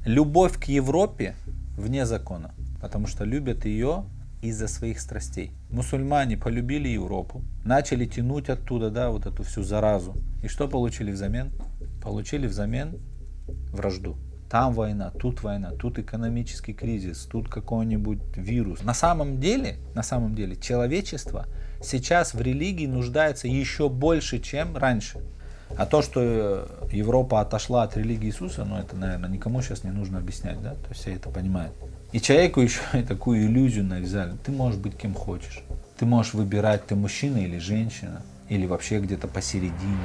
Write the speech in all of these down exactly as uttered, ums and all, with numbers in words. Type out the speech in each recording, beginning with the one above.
Любовь к Европе вне закона, потому что любят ее из-за своих страстей. Мусульмане полюбили Европу, начали тянуть оттуда, да, вот эту всю заразу. И что получили взамен? Получили взамен вражду. Там война, тут война, тут экономический кризис, тут какой-нибудь вирус. На самом деле, на самом деле, человечество сейчас в религии нуждается еще больше, чем раньше. А то, что Европа отошла от религии Иисуса, ну это, наверное, никому сейчас не нужно объяснять, да? То есть все это понимают. И человеку еще и такую иллюзию навязали. Ты можешь быть кем хочешь. Ты можешь выбирать, ты мужчина или женщина, или вообще где-то посередине.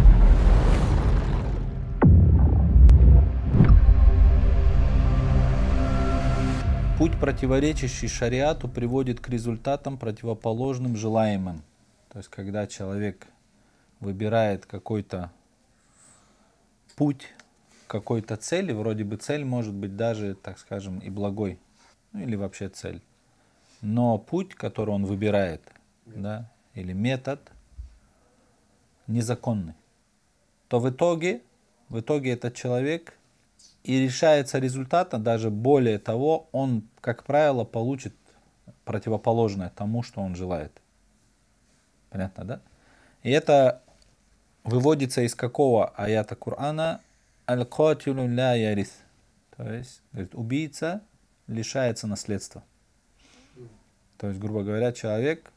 Путь, противоречащий шариату, приводит к результатам, противоположным желаемым. То есть, когда человек выбирает какой-то путь, какой-то цели, вроде бы цель может быть даже, так скажем, и благой, ну или вообще цель. Но путь, который он выбирает, да, или метод, незаконный, то в итоге, в итоге этот человек и решается результатом, даже более того, он, как правило, получит противоположное тому, что он желает. Понятно, да? И это выводится из какого аята Корана? Аль-Катилу ля ярис. То есть, говорит, убийца лишается наследства. То есть, грубо говоря, человек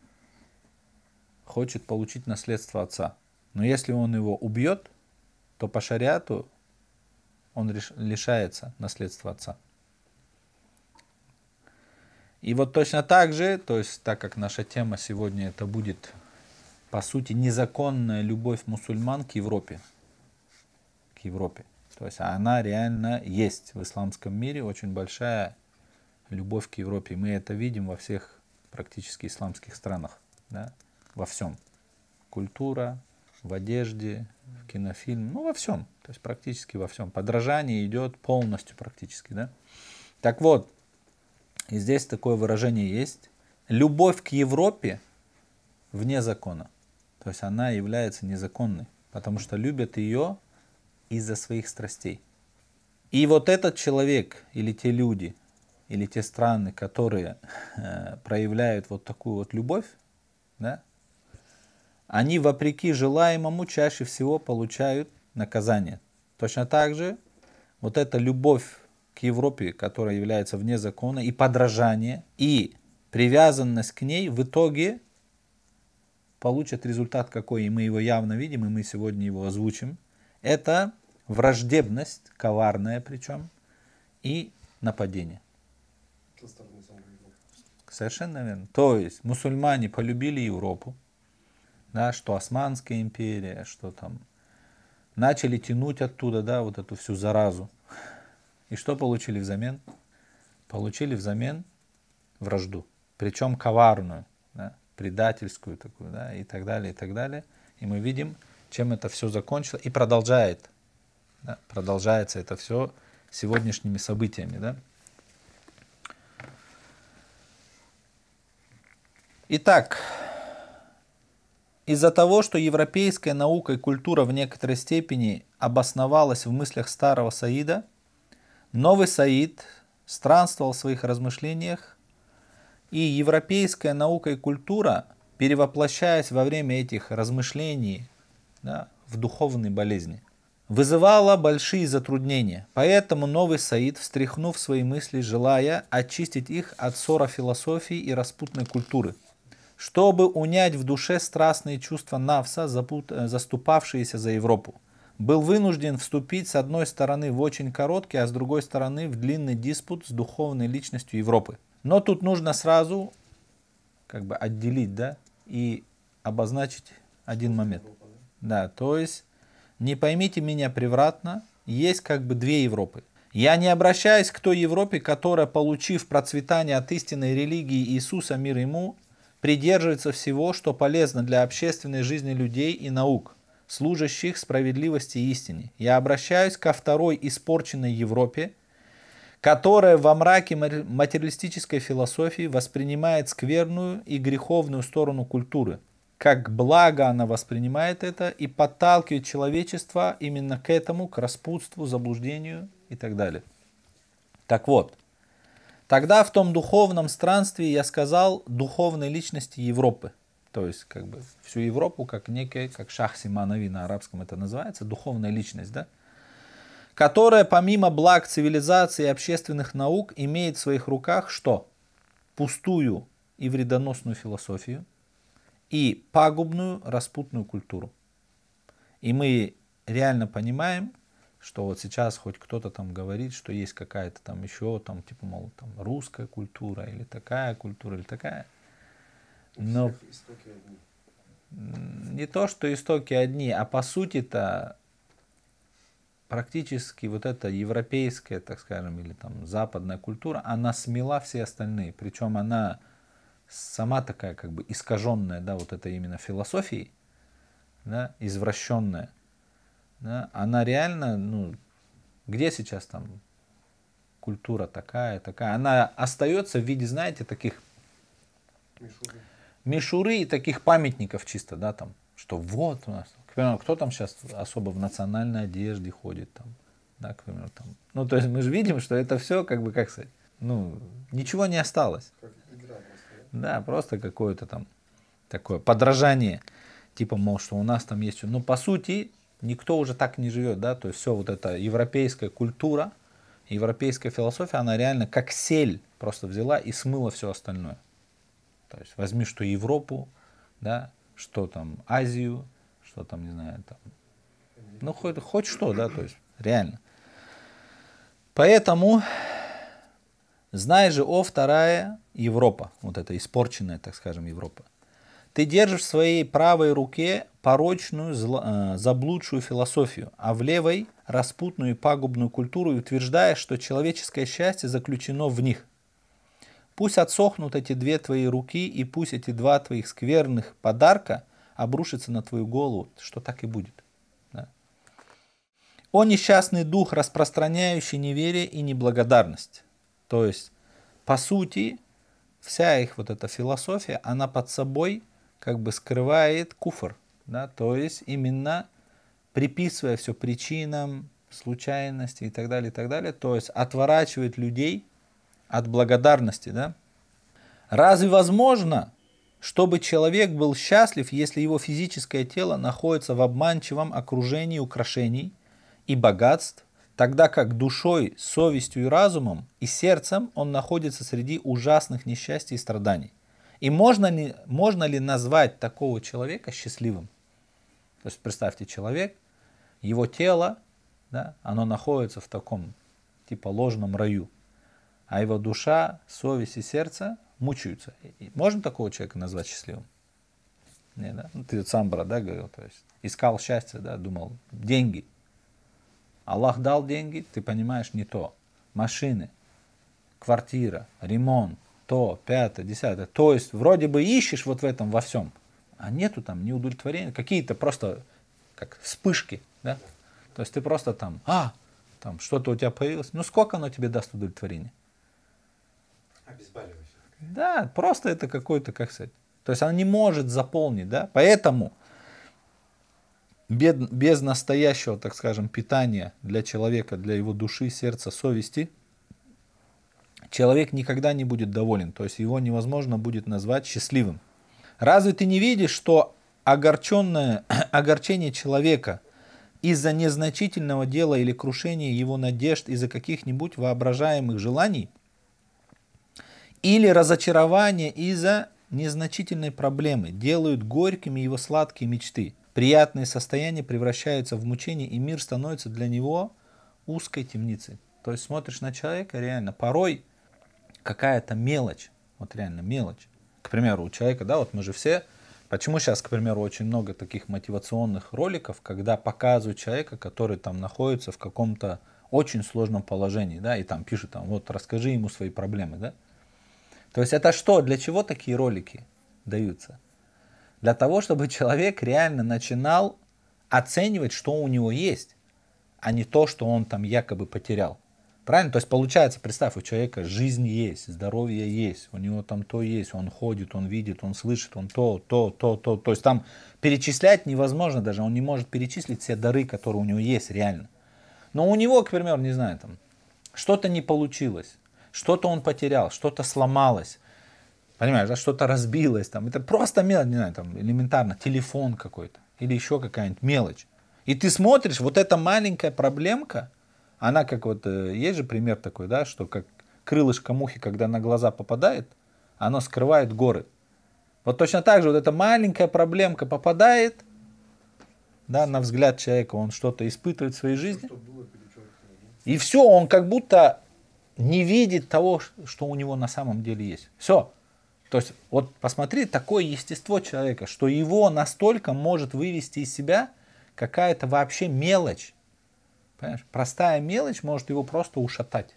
хочет получить наследство отца. Но если он его убьет, то по шариату он лишается наследства отца. И вот точно так же, то есть, так как наша тема сегодня это будет, по сути, незаконная любовь мусульман к Европе. К Европе. То есть она реально есть в исламском мире, очень большая любовь к Европе. Мы это видим во всех практически исламских странах. Да? Во всем. Культура, в одежде, в кинофильме, ну во всем. То есть практически во всем. Подражание идет полностью практически. Да? Так вот, и здесь такое выражение есть. Любовь к Европе вне закона. То есть она является незаконной, потому что любят ее из-за своих страстей. И вот этот человек, или те люди, или те страны, которые э, проявляют вот такую вот любовь, да, они вопреки желаемому чаще всего получают наказание. Точно так же вот эта любовь к Европе, которая является вне закона, и подражание, и привязанность к ней в итоге получат результат какой, и мы его явно видим, и мы сегодня его озвучим. Это враждебность, коварная причем, и нападение. Совершенно верно. То есть мусульмане полюбили Европу, да, что Османская империя, что там, начали тянуть оттуда, да, вот эту всю заразу. И что получили взамен? Получили взамен вражду, причем коварную, да, предательскую такую, да, и так далее, и так далее. И мы видим, чем это все закончилось, и продолжает, да, продолжается это все сегодняшними событиями, да. Итак, из-за того, что европейская наука и культура в некоторой степени обосновалась в мыслях старого Саида, новый Саид странствовал в своих размышлениях, и европейская наука и культура, перевоплощаясь во время этих размышлений, да, в духовные болезни, вызывала большие затруднения. Поэтому новый Саид, встряхнув свои мысли, желая очистить их от ссора философии и распутной культуры, чтобы унять в душе страстные чувства навса, заступавшиеся за Европу, был вынужден вступить с одной стороны в очень короткий, а с другой стороны в длинный диспут с духовной личностью Европы. Но тут нужно сразу как бы отделить, да, и обозначить один момент. Да, то есть не поймите меня превратно, есть как бы две Европы. Я не обращаюсь к той Европе, которая, получив процветание от истинной религии Иисуса, мир ему, придерживается всего, что полезно для общественной жизни людей и наук, служащих справедливости и истине. Я обращаюсь ко второй испорченной Европе, которая во мраке материалистической философии воспринимает скверную и греховную сторону культуры. Как благо она воспринимает это и подталкивает человечество именно к этому, к распутству, заблуждению и так далее. Так вот, тогда в том духовном странстве я сказал духовной личности Европы. То есть, как бы, всю Европу, как некая, как шахси манави на арабском это называется, духовная личность, да? Которая помимо благ цивилизации и общественных наук имеет в своих руках что? Пустую и вредоносную философию и пагубную распутную культуру. И мы реально понимаем, что вот сейчас хоть кто-то там говорит, что есть какая-то там еще, там, типа, мол, там, русская культура, или такая культура, или такая. Но не то, что истоки одни, а по сути-то практически вот эта европейская, так скажем, или там западная культура, она смела все остальные. Причем она сама такая как бы искаженная, да, вот это именно философией, да, извращенная. Да, она реально, ну, где сейчас там культура такая, такая, она остается в виде, знаете, таких мишуры, мишуры и таких памятников чисто, да, там, что вот у нас, к примеру, кто там сейчас особо в национальной одежде ходит, там, да, к примеру, там, ну, то есть мы же видим, что это все, как бы, как сказать, ну, ничего не осталось. Как игра просто, да? Да, просто какое-то там такое подражание, типа, мол, что у нас там есть, но по сути никто уже так не живет, да, то есть все вот эта европейская культура, европейская философия, она реально как сель просто взяла и смыла все остальное. То есть возьми что Европу, да, что там Азию, что там, не знаю, там, ну хоть, хоть что, да, то есть реально. Поэтому, знай же, о, вторая Европа, вот эта испорченная, так скажем, Европа. Ты держишь в своей правой руке порочную, зло, э, заблудшую философию, а в левой распутную и пагубную культуру и утверждаешь, что человеческое счастье заключено в них. Пусть отсохнут эти две твои руки, и пусть эти два твоих скверных подарка обрушатся на твою голову, что так и будет. Да. О несчастный дух, распространяющий неверие и неблагодарность. То есть, по сути, вся их вот эта философия, она под собой как бы скрывает куфр, да, то есть именно приписывая все причинам, случайности и так далее, и так далее, то есть отворачивает людей от благодарности, да. Разве возможно, чтобы человек был счастлив, если его физическое тело находится в обманчивом окружении украшений и богатств, тогда как душой, совестью и разумом и сердцем он находится среди ужасных несчастий и страданий? И можно ли, можно ли назвать такого человека счастливым? То есть представьте, человек, его тело, да, оно находится в таком типа ложном раю, а его душа, совесть и сердце мучаются. И можно такого человека назвать счастливым? Не, да? Ну, ты сам, брат, да, говорил, то есть искал счастье, да, думал, деньги. Аллах дал деньги, ты понимаешь, не то. Машины, квартира, ремонт, то, пятое, десятое. То есть вроде бы ищешь вот в этом во всем, а нету там ни удовлетворения, какие-то просто как вспышки, да? То есть ты просто там, а, там что-то у тебя появилось, ну сколько оно тебе даст удовлетворения? Обезболивающее. Да, просто это какой-то, как сказать, то есть оно не может заполнить, да, поэтому без, без настоящего, так скажем, питания для человека, для его души, сердца, совести, человек никогда не будет доволен, то есть его невозможно будет назвать счастливым. Разве ты не видишь, что огорченное, огорчение человека из-за незначительного дела или крушения его надежд из-за каких-нибудь воображаемых желаний, или разочарование из-за незначительной проблемы делают горькими его сладкие мечты? Приятные состояния превращаются в мучение, и мир становится для него узкой темницей. То есть смотришь на человека, реально, порой какая-то мелочь, вот реально мелочь. К примеру, у человека, да, вот мы же все, почему сейчас, к примеру, очень много таких мотивационных роликов, когда показывают человека, который там находится в каком-то очень сложном положении, да, и там пишут, там, вот расскажи ему свои проблемы, да. То есть это что, для чего такие ролики даются? Для того, чтобы человек реально начинал оценивать, что у него есть, а не то, что он там якобы потерял. Правильно? То есть получается, представь, у человека жизнь есть, здоровье есть, у него там то есть, он ходит, он видит, он слышит, он то, то, то, то. То есть там перечислять невозможно даже, он не может перечислить все дары, которые у него есть реально. Но у него, к примеру, не знаю, там, что-то не получилось, что-то он потерял, что-то сломалось, понимаешь, да, что-то разбилось, там, это просто мелочь, не знаю, там, элементарно, телефон какой-то, или еще какая-нибудь мелочь. И ты смотришь, вот эта маленькая проблемка, она как вот, есть же пример такой, да, что как крылышко мухи, когда на глаза попадает, оно скрывает горы. Вот точно так же вот эта маленькая проблемка попадает, да, на взгляд человека, он что-то испытывает в своей жизни, и все, он как будто не видит того, что у него на самом деле есть. Все. То есть, вот посмотри, такое естество человека, что его настолько может вывести из себя какая-то вообще мелочь. Понимаешь? Простая мелочь может его просто ушатать.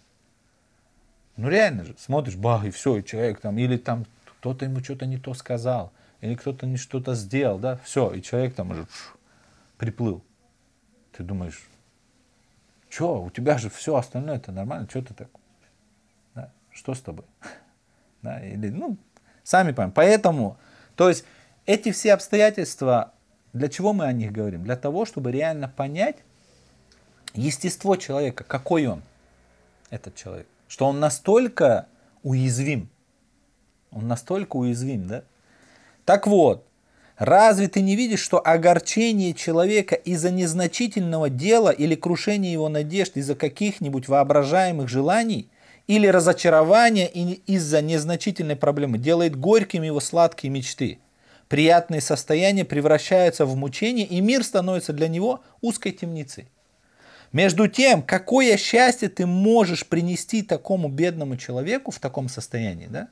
Ну реально же, смотришь, бах, и все, и человек там, или там кто-то ему что-то не то сказал, или кто-то не что-то сделал, да, все, и человек там уже пш, приплыл. Ты думаешь, что, у тебя же все остальное это нормально, что ты так, да? Что с тобой? Да, или, ну, сами понимаете. Поэтому, то есть, эти все обстоятельства, для чего мы о них говорим? Для того, чтобы реально понять естество человека, какой он, этот человек. Что он настолько уязвим. Он настолько уязвим, да? Так вот, разве ты не видишь, что огорчение человека из-за незначительного дела или крушение его надежд из-за каких-нибудь воображаемых желаний или разочарование из-за незначительной проблемы делает горькими его сладкие мечты? Приятные состояния превращаются в мучение, и мир становится для него узкой темницей. Между тем, какое счастье ты можешь принести такому бедному человеку в таком состоянии, да?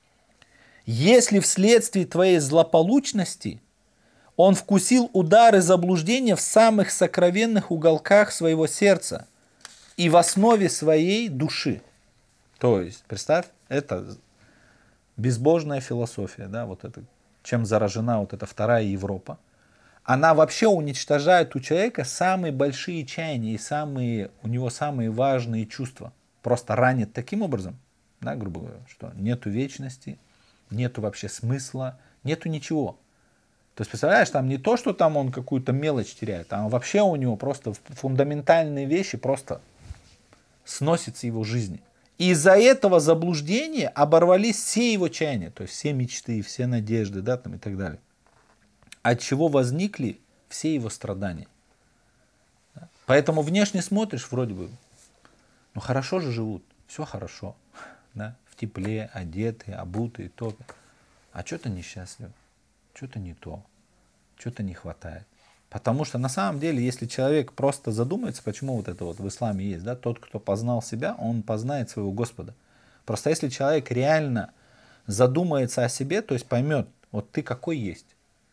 Если вследствие твоей злополучности он вкусил удары заблуждения в самых сокровенных уголках своего сердца и в основе своей души. То есть, представь, это безбожная философия, да, вот это, чем заражена вот эта вторая Европа. Она вообще уничтожает у человека самые большие чаяния и самые, у него самые важные чувства. Просто ранит таким образом, да, грубо говоря, что нету вечности, нету вообще смысла, нету ничего. То есть, представляешь, там не то, что там он какую-то мелочь теряет, а вообще у него просто фундаментальные вещи просто сносятся его жизни. И из-за этого заблуждения оборвались все его чаяния, то есть все мечты, все надежды, да, там и так далее. От чего возникли все его страдания. Поэтому внешне смотришь, вроде бы, ну хорошо же живут, все хорошо, да, в тепле, одетые, обутые, топят. А что-то несчастливы, что-то не то, что-то не хватает. Потому что на самом деле, если человек просто задумается, почему вот это вот в исламе есть, да, тот, кто познал себя, он познает своего Господа. Просто если человек реально задумается о себе, то есть поймет, вот ты какой есть,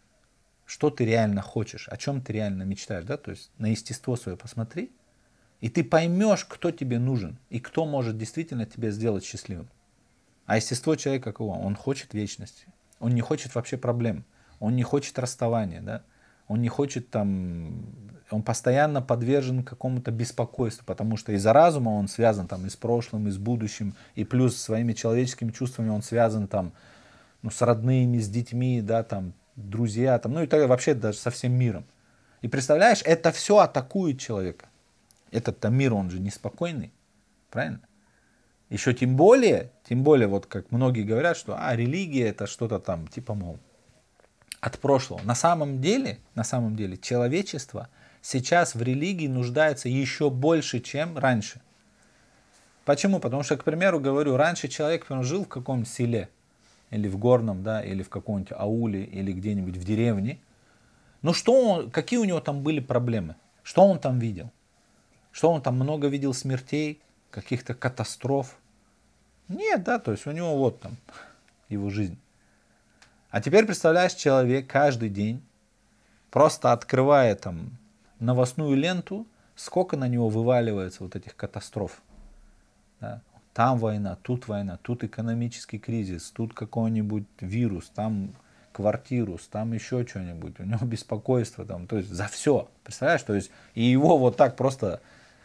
что ты реально хочешь, о чем ты реально мечтаешь, да, то есть на естество свое посмотри, и ты поймешь, кто тебе нужен, и кто может действительно тебя сделать счастливым. А естество человека какого? Он хочет вечности, он не хочет вообще проблем, он не хочет расставания, да, он не хочет там, он постоянно подвержен какому-то беспокойству, потому что из-за разума он связан там и с прошлым, и с будущим, и плюс своими человеческими чувствами он связан там, ну, с родными, с детьми, да, там, друзья, там, ну и так вообще даже со всем миром. И представляешь, это все атакует человека. Этот-то мир, он же неспокойный, правильно? Еще тем более, тем более, вот как многие говорят, что а, религия это что-то там, типа, мол, от прошлого. На самом деле, на самом деле, человечество сейчас в религии нуждается еще больше, чем раньше. Почему? Потому что, к примеру, говорю, раньше человек жил в каком-нибудь селе, или в горном, да, или в каком-нибудь ауле, или где-нибудь в деревне. Ну что он, какие у него там были проблемы? Что он там видел? Что он там много видел смертей, каких-то катастроф? Нет, да, то есть у него вот там его жизнь. А теперь представляешь, человек каждый день, просто открывая там новостную ленту, сколько на него вываливается вот этих катастроф. Да? Там война, тут война, тут экономический кризис, тут какой-нибудь вирус, там квартирус, там еще что-нибудь, у него беспокойство, там, то есть за все, представляешь, то есть и его вот так просто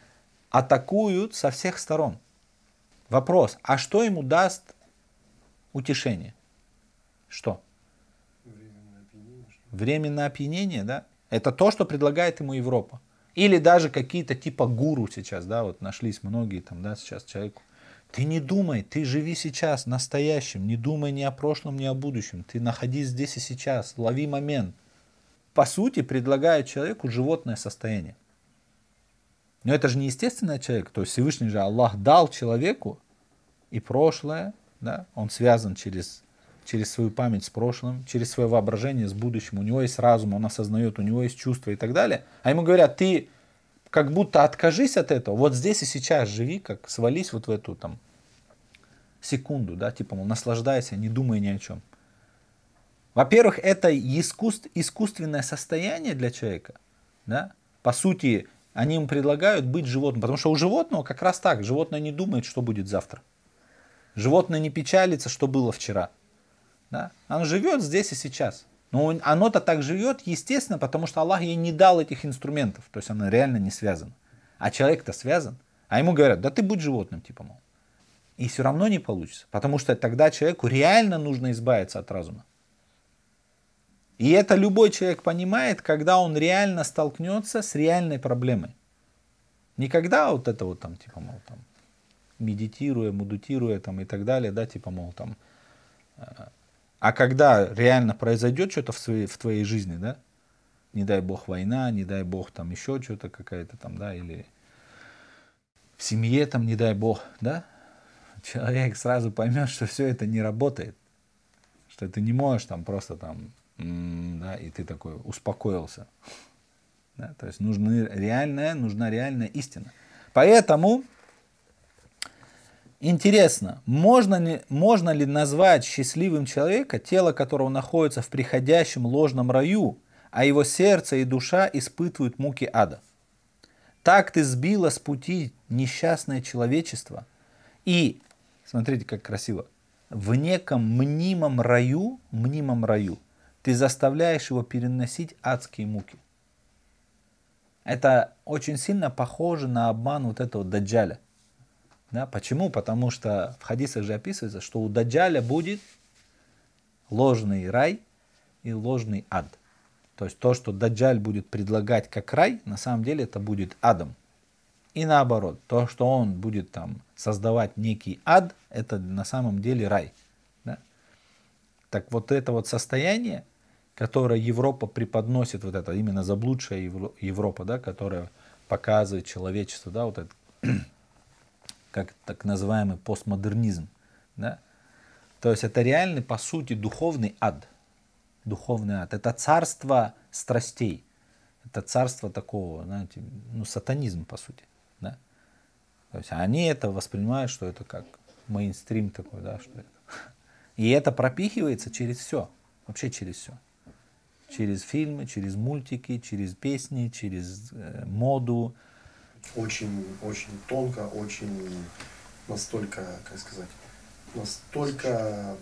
атакуют со всех сторон. Вопрос, а что ему даст утешение? Что? Временное опьянение. Что? Временное опьянение, да? Это то, что предлагает ему Европа. Или даже какие-то типа гуру сейчас, да, вот нашлись многие там, да, сейчас человеку. Ты не думай, ты живи сейчас, настоящим, не думай ни о прошлом, ни о будущем. Ты находись здесь и сейчас, лови момент. По сути, предлагают человеку животное состояние. Но это же не естественный человек, то есть Всевышний же Аллах дал человеку и прошлое, да, он связан через, через свою память с прошлым, через свое воображение с будущим, у него есть разум, он осознает, у него есть чувства и так далее. А ему говорят, ты как будто откажись от этого, вот здесь и сейчас живи, как свались вот в эту там секунду, да, типа, мол, наслаждайся, не думай ни о чем. Во-первых, это искусств, искусственное состояние для человека, да, по сути, они ему предлагают быть животным, потому что у животного как раз так, животное не думает, что будет завтра. Животное не печалится, что было вчера. Да? Оно живет здесь и сейчас. Но оно-то так живет, естественно, потому что Аллах ей не дал этих инструментов. То есть оно реально не связано. А человек-то связан. А ему говорят, да ты будь животным, типа, мол. И все равно не получится. Потому что тогда человеку реально нужно избавиться от разума. И это любой человек понимает, когда он реально столкнется с реальной проблемой. Не когда вот это вот там, типа, мол, там, медитируя, мудутируя там и так далее, да, типа, мол, там, а когда реально произойдет что-то в, своей, в твоей жизни, да, не дай бог война, не дай бог там еще что-то какая-то там, да, или в семье там, не дай бог, да, человек сразу поймет, что все это не работает, что ты не можешь там просто там, м-м, да, и ты такой успокоился, да, то есть нужны реальная, нужна реальная истина. Поэтому интересно, можно ли, можно ли назвать счастливым человека, тело которого находится в приходящем ложном раю, а его сердце и душа испытывают муки ада? Так ты сбила с пути несчастное человечество, и, смотрите, как красиво, в неком мнимом раю, мнимом раю, ты заставляешь его переносить адские муки. Это очень сильно похоже на обман вот этого даджаля. Да, почему? Потому что в хадисах же описывается, что у даджаля будет ложный рай и ложный ад. То есть то, что даджаль будет предлагать как рай, на самом деле это будет адом. И наоборот, то, что он будет там создавать некий ад, это на самом деле рай. Да? Так вот это вот состояние, которое Европа преподносит, вот это именно заблудшая Европа, да, которая показывает человечеству, да, вот это, как так называемый постмодернизм. Да? То есть это реальный, по сути, духовный ад. Духовный ад. Это царство страстей. Это царство такого, знаете, ну, сатанизм, по сути. Да? То есть они это воспринимают, что это как мейнстрим такой, да, что это. И это пропихивается через все. Вообще через все. Через фильмы, через мультики, через песни, через э, моду. Очень, очень тонко, очень настолько, как сказать, настолько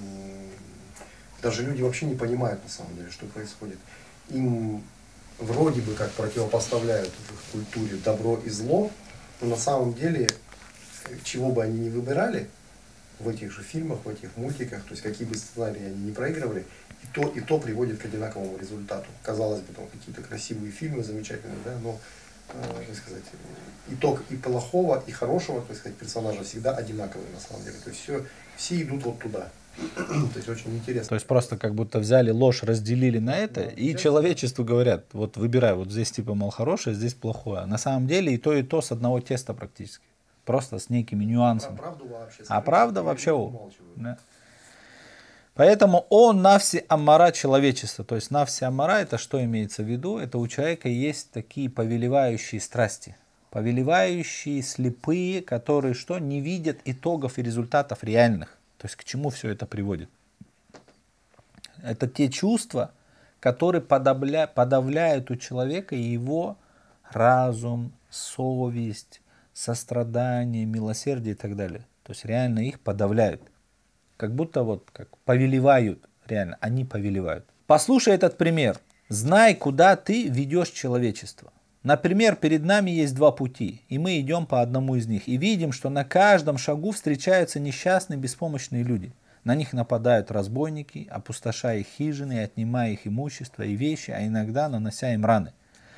даже люди вообще не понимают на самом деле, что происходит. Им вроде бы как противопоставляют в их культуре добро и зло, но на самом деле, чего бы они ни выбирали в этих же фильмах, в этих мультиках, то есть какие бы сценарии они ни проигрывали, и то, и то приводит к одинаковому результату. Казалось бы, там какие-то красивые фильмы, замечательные, да, но как сказать, итог и плохого, и хорошего, так сказать, персонажа всегда одинаковый на самом деле. То есть все, все идут вот туда. То есть очень интересно. То есть просто как будто взяли ложь, разделили на это, да, и человечеству говорят, вот выбирай, вот здесь типа, мол, хорошее, здесь плохое. На самом деле и то, и то с одного теста практически. Просто с некими нюансами. А правду вообще, а правда вообще... Да. Поэтому о нафси аммара человечества, то есть нафси аммара, это что имеется в виду? Это у человека есть такие повелевающие страсти, повелевающие слепые, которые что? Не видят итогов и результатов реальных. То есть к чему все это приводит? Это те чувства, которые подавля, подавляют у человека его разум, совесть, сострадание, милосердие и так далее. То есть реально их подавляют. Как будто вот как повелевают, реально, они повелевают. Послушай этот пример. Знай, куда ты ведешь человечество. Например, перед нами есть два пути, и мы идем по одному из них, и видим, что на каждом шагу встречаются несчастные, беспомощные люди. На них нападают разбойники, опустошая их хижины, отнимая их имущество и вещи, а иногда нанося им раны.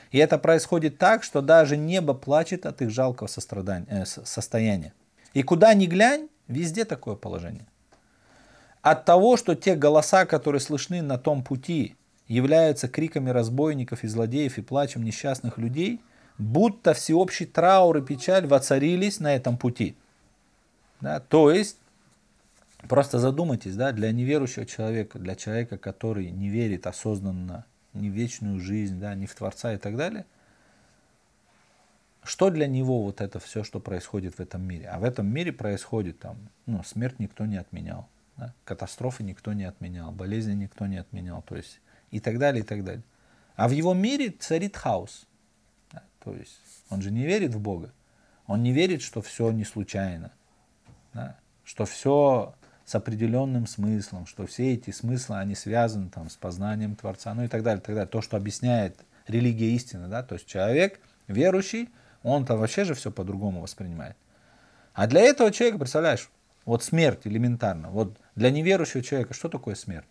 И это происходит так, что даже небо плачет от их жалкого сострадания, э, состояния. И куда ни глянь, везде такое положение. От того, что те голоса, которые слышны на том пути, являются криками разбойников и злодеев и плачем несчастных людей, будто всеобщий траур и печаль воцарились на этом пути. Да, то есть, просто задумайтесь, да, для неверующего человека, для человека, который не верит осознанно ни в вечную жизнь, да, ни в Творца и так далее, что для него вот это все, что происходит в этом мире? А в этом мире происходит там, ну, смерть никто не отменял, да, катастрофы никто не отменял, болезни никто не отменял, то есть и так далее, и так далее. А в его мире царит хаос. Да, то есть он же не верит в Бога, он не верит, что все не случайно, да, что все с определенным смыслом, что все эти смыслы, они связаны там, с познанием Творца, ну и так далее, и так далее. То, что объясняет религия истины, да, то есть человек верующий, он-то вообще же все по-другому воспринимает. А для этого человека, представляешь, вот смерть элементарно, вот для неверующего человека что такое смерть?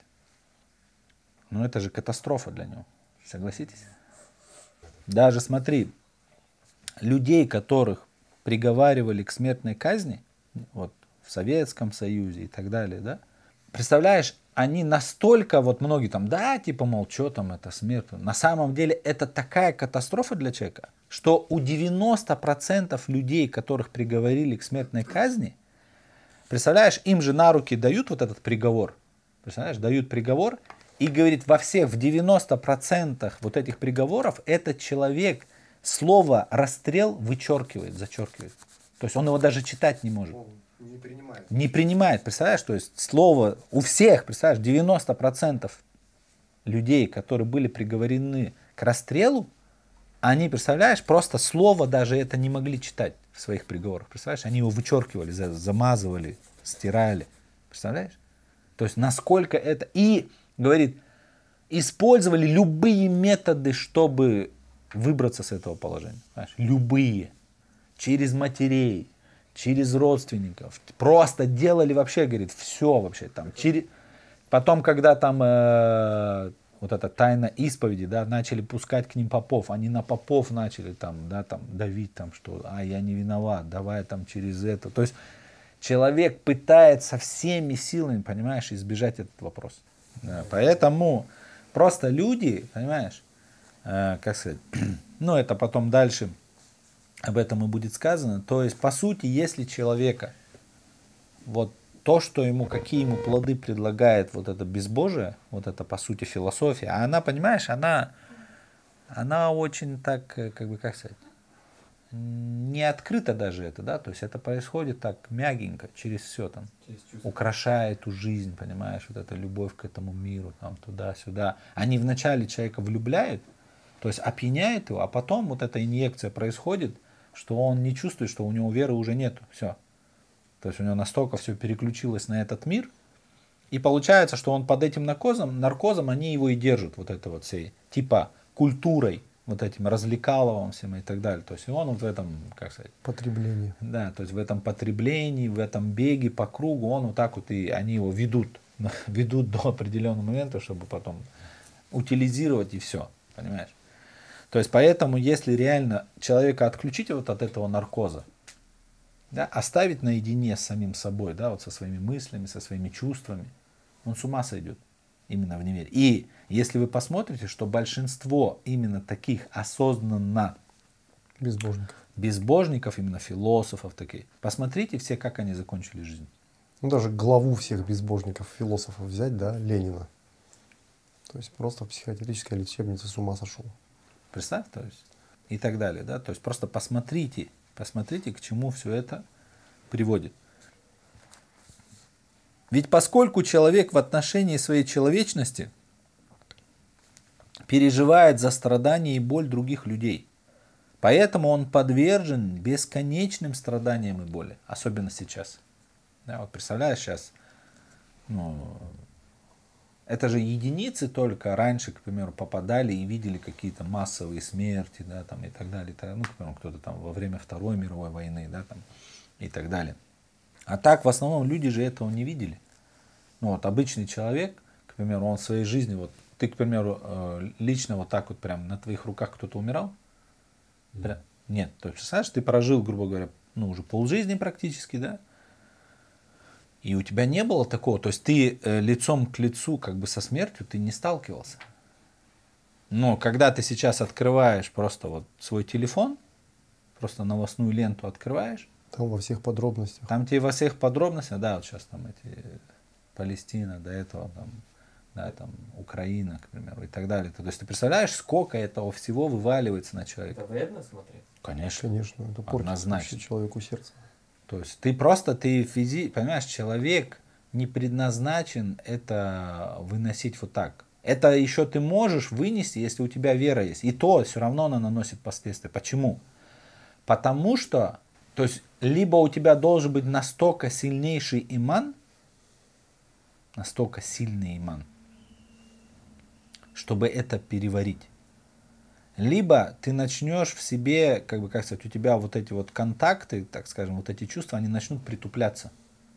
Ну это же катастрофа для него, согласитесь? Даже смотри, людей, которых приговаривали к смертной казни, вот в Советском Союзе и так далее, да, представляешь, они настолько, вот многие там, да, типа, мол, что там, это смерть. На самом деле это такая катастрофа для человека, что у девяноста процентов людей, которых приговорили к смертной казни, представляешь, им же на руки дают вот этот приговор, представляешь, дают приговор, и говорит, во всех, в девяноста процентах вот этих приговоров этот человек слово расстрел вычеркивает, зачеркивает. То есть он его даже читать не может. Не принимает. Не принимает, представляешь, то есть слово у всех, представляешь, девяносто процентов людей, которые были приговорены к расстрелу, они, представляешь, просто слово даже это не могли читать в своих приговорах, представляешь, они его вычеркивали, замазывали, стирали, представляешь? То есть насколько это, и, говорит, использовали любые методы, чтобы выбраться с этого положения, понимаешь? Любые, через матерей, через родственников, просто делали вообще, говорит, все вообще там. Через... Потом, когда там э, вот эта тайна исповеди, да, начали пускать к ним попов, они на попов начали там, да, там давить, там, что, а я не виноват, давай там через это. То есть человек пытается всеми силами, понимаешь, избежать этот вопрос. Да, поэтому просто люди, понимаешь, э, как сказать, ну это потом дальше. Об этом и будет сказано. То есть, по сути, если человека, вот то, что ему, какие ему плоды предлагает вот это безбожие, вот это, по сути, философия, а она, понимаешь, она, она очень так, как бы, как сказать, не открыто даже это, да, то есть это происходит так мягенько, через все там, украшая эту жизнь, понимаешь, вот эта любовь к этому миру, там, туда-сюда. Они вначале человека влюбляют, то есть опьяняет его, а потом вот эта инъекция происходит, что он не чувствует, что у него веры уже нету, все. То есть у него настолько все переключилось на этот мир, и получается, что он под этим наркозом, наркозом они его и держат, вот это вот всей, типа культурой, вот этим развлекаловым всем и так далее. То есть он вот в этом, как сказать... Потребление. Да, то есть в этом потреблении, в этом беге по кругу, он вот так вот, и они его ведут, ведут до определенного момента, чтобы потом утилизировать и все, понимаешь? То есть поэтому, если реально человека отключить вот от этого наркоза, да, оставить наедине с самим собой, да, вот со своими мыслями, со своими чувствами, он с ума сойдет именно в неверии. И если вы посмотрите, что большинство именно таких осознанно безбожников, безбожников, именно философов таких, посмотрите все, как они закончили жизнь. Ну даже главу всех безбожников, философов взять, да, Ленина. То есть просто в психиатрической лечебнице с ума сошел. Представь, то есть, и так далее, да, то есть просто посмотрите, посмотрите, к чему все это приводит. Ведь поскольку человек в отношении своей человечности переживает за страдания и боль других людей, поэтому он подвержен бесконечным страданиям и боли, особенно сейчас. Да, вот представляешь, сейчас, ну, это же единицы только раньше, к примеру, попадали и видели какие-то массовые смерти, да, там, и так далее. Ну, к примеру, кто-то там во время Второй мировой войны, да, там, и так далее. А так, в основном, люди же этого не видели. Ну, вот обычный человек, к примеру, он в своей жизни, вот ты, к примеру, э, лично вот так вот прям на твоих руках кто-то умирал? Прям... Нет. То есть, представляешь, ты прожил, грубо говоря, ну, уже полжизни практически, да? И у тебя не было такого, то есть ты э, лицом к лицу как бы со смертью ты не сталкивался. Но когда ты сейчас открываешь просто вот свой телефон, просто новостную ленту открываешь, Там во всех подробностях. там тебе во всех подробностях, да, вот сейчас там эти Палестина, до этого там, да, там Украина, к примеру, и так далее. То есть ты представляешь, сколько этого всего вываливается на человека? Это вредно смотреть? Конечно. Конечно, это портит Однозначно. вообще человеку сердце. То есть ты просто, ты физи... понимаешь, человек не предназначен это выносить вот так. Это еще ты можешь вынести, если у тебя вера есть. И то все равно она наносит последствия. Почему? Потому что, то есть, либо у тебя должен быть настолько сильнейший иман, настолько сильный иман, чтобы это переварить. Либо ты начнешь в себе, как бы, как сказать, у тебя вот эти вот контакты, так скажем, вот эти чувства, они начнут притупляться.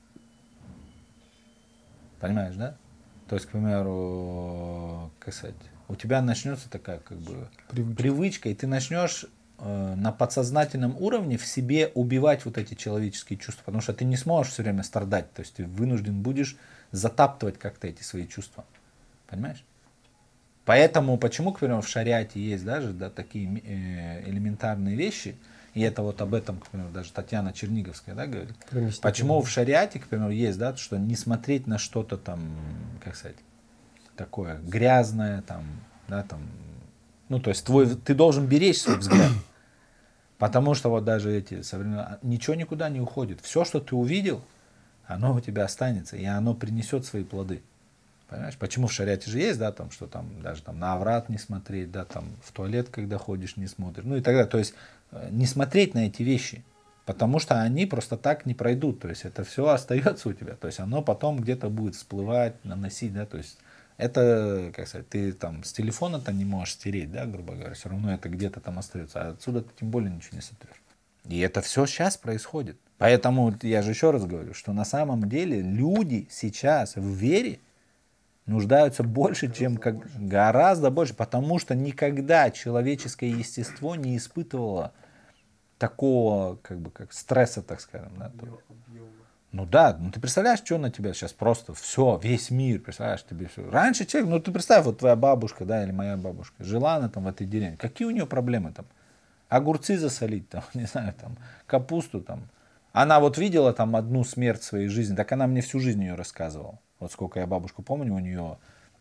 Понимаешь, да? То есть, к примеру, как сказать, у тебя начнется такая, как бы, Привычка. привычка, и ты начнешь э, на подсознательном уровне в себе убивать вот эти человеческие чувства, потому что ты не сможешь все время страдать, то есть ты вынужден будешь затаптывать как-то эти свои чувства. Понимаешь? Поэтому, почему, к примеру, в шариате есть даже, да, такие э, элементарные вещи, и это вот об этом, к примеру, даже Татьяна Черниговская, да, говорит. Проместить. Почему в шариате, к примеру, есть, да, что не смотреть на что-то там, как сказать, такое грязное, там, да, там, ну, то есть твой, ты должен беречь свой взгляд, потому что вот даже эти современные, ничего никуда не уходит. Все, что ты увидел, оно у тебя останется, и оно принесет свои плоды. Понимаешь? Почему в шариате же есть, да, там, что там даже там на аврат не смотреть, да, там в туалет, когда ходишь, не смотришь, ну и так далее. То есть э, не смотреть на эти вещи, потому что они просто так не пройдут. То есть это все остается у тебя. То есть оно потом где-то будет всплывать, наносить, да, то есть это, как сказать, ты там с телефона-то не можешь стереть, да, грубо говоря, все равно это где-то там остается, а отсюда ты тем более ничего не сотрешь. И это все сейчас происходит. Поэтому я же еще раз говорю, что на самом деле люди сейчас в вере нуждаются больше, гораздо чем как больше. Гораздо больше, потому что никогда человеческое естество не испытывало такого, как бы, как стресса, так скажем. Да, ну да, ну ты представляешь, что на тебя сейчас просто все, весь мир, представляешь, тебе все. Раньше человек, ну ты представь, вот твоя бабушка, да, или моя бабушка, жила она там в этой деревне, какие у нее проблемы там? Огурцы засолить, там, не знаю, там, капусту там. Она вот видела там одну смерть в своей жизни, так она мне всю жизнь ее рассказывала. Вот сколько я бабушку помню, у нее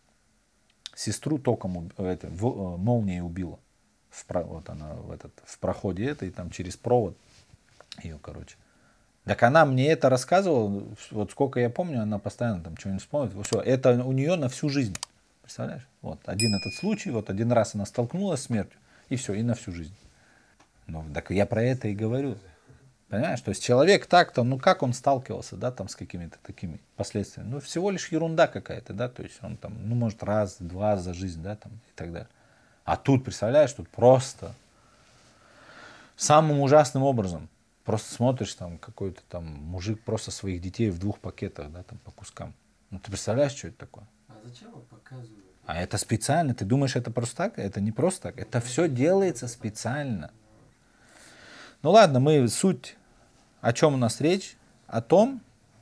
сестру током, это, в, молнией убила. В, вот она в, этот, в проходе это, и там через провод ее, короче. Так она мне это рассказывала, вот сколько я помню, она постоянно там что-нибудь вспомнит. Все, это у нее на всю жизнь. Представляешь? Вот один этот случай, вот один раз она столкнулась с смертью, и все, и на всю жизнь. Ну, так я про это и говорю. Понимаешь, то есть человек так-то, ну как он сталкивался, да, там с какими-то такими последствиями. Ну всего лишь ерунда какая-то, да, то есть он там, ну может раз, два за жизнь, да, там и так далее. А тут, представляешь, тут просто самым ужасным образом. Просто смотришь, там какой-то там мужик просто своих детей в двух пакетах, да, там по кускам. Ну ты представляешь, что это такое? А зачем вы показываете? А это специально, ты думаешь, это просто так? Это не просто так, это все делается специально. Ну ладно, мы суть... О чем у нас речь? О том,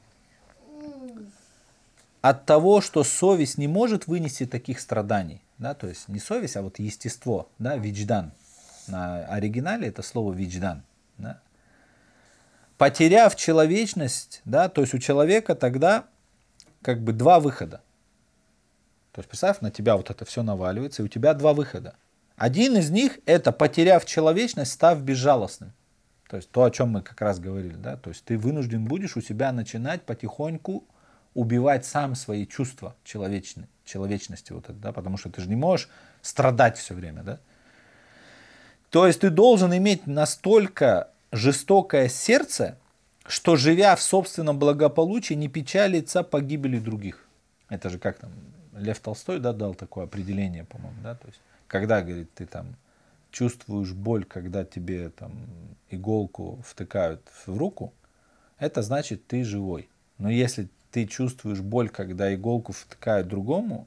от того, что совесть не может вынести таких страданий, да, то есть не совесть, а вот естество, да, видждан. На оригинале это слово видждан. Да. Потеряв человечность, да, то есть у человека тогда как бы два выхода. То есть представь, на тебя вот это все наваливается, и у тебя два выхода. Один из них это, потеряв человечность, став безжалостным. То есть то, о чем мы как раз говорили, да, то есть ты вынужден будешь у себя начинать потихоньку убивать сам свои чувства человечные, человечности, вот это, да, потому что ты же не можешь страдать все время, да. То есть ты должен иметь настолько жестокое сердце, что, живя в собственном благополучии, не печалиться погибели других. Это же как там Лев Толстой, да, дал такое определение, по-моему, да, то есть когда, говорит, ты там чувствуешь боль, когда тебе там иголку втыкают в руку, это значит, ты живой. Но если ты чувствуешь боль, когда иголку втыкают другому,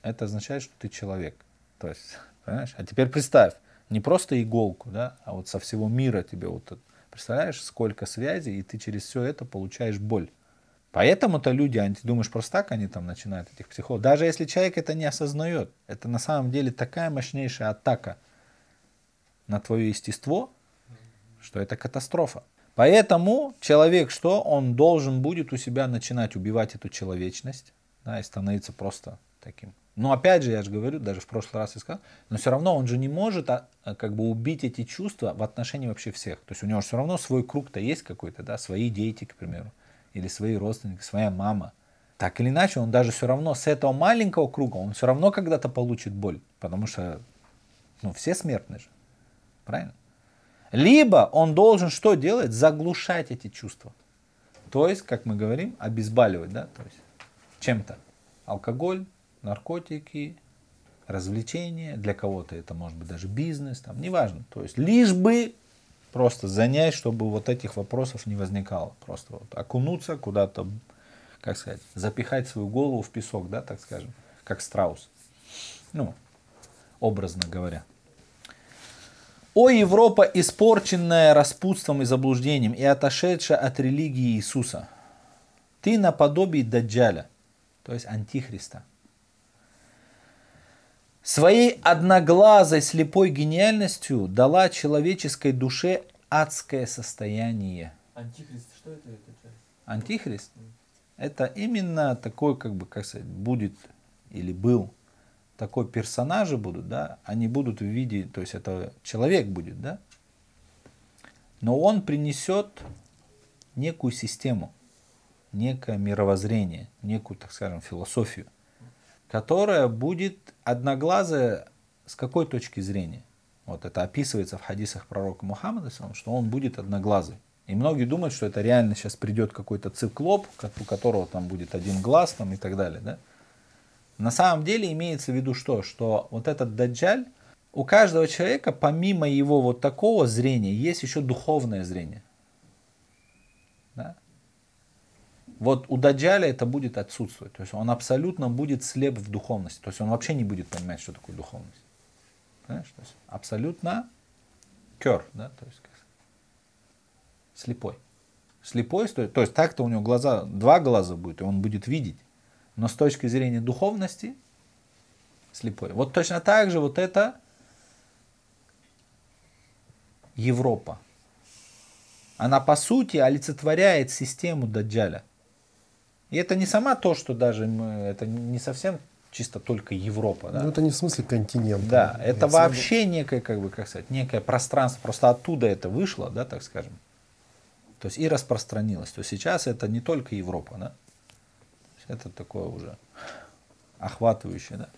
это означает, что ты человек. То есть, понимаешь? А теперь представь, не просто иголку, да, а вот со всего мира тебе вот это. Представляешь, сколько связей, и ты через все это получаешь боль. Поэтому-то люди, а ты думаешь, просто так они там начинают этих психологов. Даже если человек это не осознает, это на самом деле такая мощнейшая атака на твое естество, что это катастрофа. Поэтому человек что? Он должен будет у себя начинать убивать эту человечность, да, и становиться просто таким. Но опять же, я же говорю, даже в прошлый раз я сказал, но все равно он же не может а, как бы убить эти чувства в отношении вообще всех. То есть у него все равно свой круг-то есть какой-то, да, свои дети, к примеру, или свои родственники, своя мама. Так или иначе, он даже все равно с этого маленького круга, он все равно когда-то получит боль, потому что, ну, все смертны же, правильно? Либо он должен что делать? Заглушать эти чувства. То есть, как мы говорим, обезболивать, да, то есть чем-то. Алкоголь, наркотики, развлечения, для кого-то это может быть даже бизнес, там, неважно. То есть лишь бы просто занять, чтобы вот этих вопросов не возникало. Просто вот окунуться куда-то, как сказать, запихать свою голову в песок, да, так скажем, как страус. Ну, образно говоря. «О Европа, испорченная распутством и заблуждением и отошедшая от религии Иисуса, ты наподобие Даджаля», то есть Антихриста. «Своей одноглазой слепой гениальностью дала человеческой душе адское состояние». Антихрист, что это? это часть? Антихрист – это именно такой, как бы, как сказать, будет или был. Такой персонажи будут, да, они будут в виде, то есть это человек будет, да, но он принесет некую систему, некое мировоззрение, некую, так скажем, философию, которая будет одноглазая с какой точки зрения? Вот это описывается в хадисах пророка Мухаммада, что он будет одноглазый. И многие думают, что это реально сейчас придет какой-то циклоп, у которого там будет один глаз там, и так далее, да. На самом деле имеется в виду что? Что вот этот даджаль, у каждого человека, помимо его вот такого зрения, есть еще духовное зрение. Да? Вот у даджаля это будет отсутствовать. То есть он абсолютно будет слеп в духовности. То есть он вообще не будет понимать, что такое духовность. Понимаешь? То есть абсолютно кер, да? То есть слепой. Слепой, то есть так-то у него глаза, два глаза будет, и он будет видеть. Но с точки зрения духовности слепой. Вот точно так же вот это Европа. Она по сути олицетворяет систему Даджаля. И это не сама то, что даже мы, это не совсем чисто только Европа. Да? Ну это не в смысле континента. Да, это вообще некое, как бы, как сказать, некое пространство. Просто оттуда это вышло, да, так скажем. То есть и распространилось. То есть сейчас это не только Европа, да. Это такое уже охватывающее, да.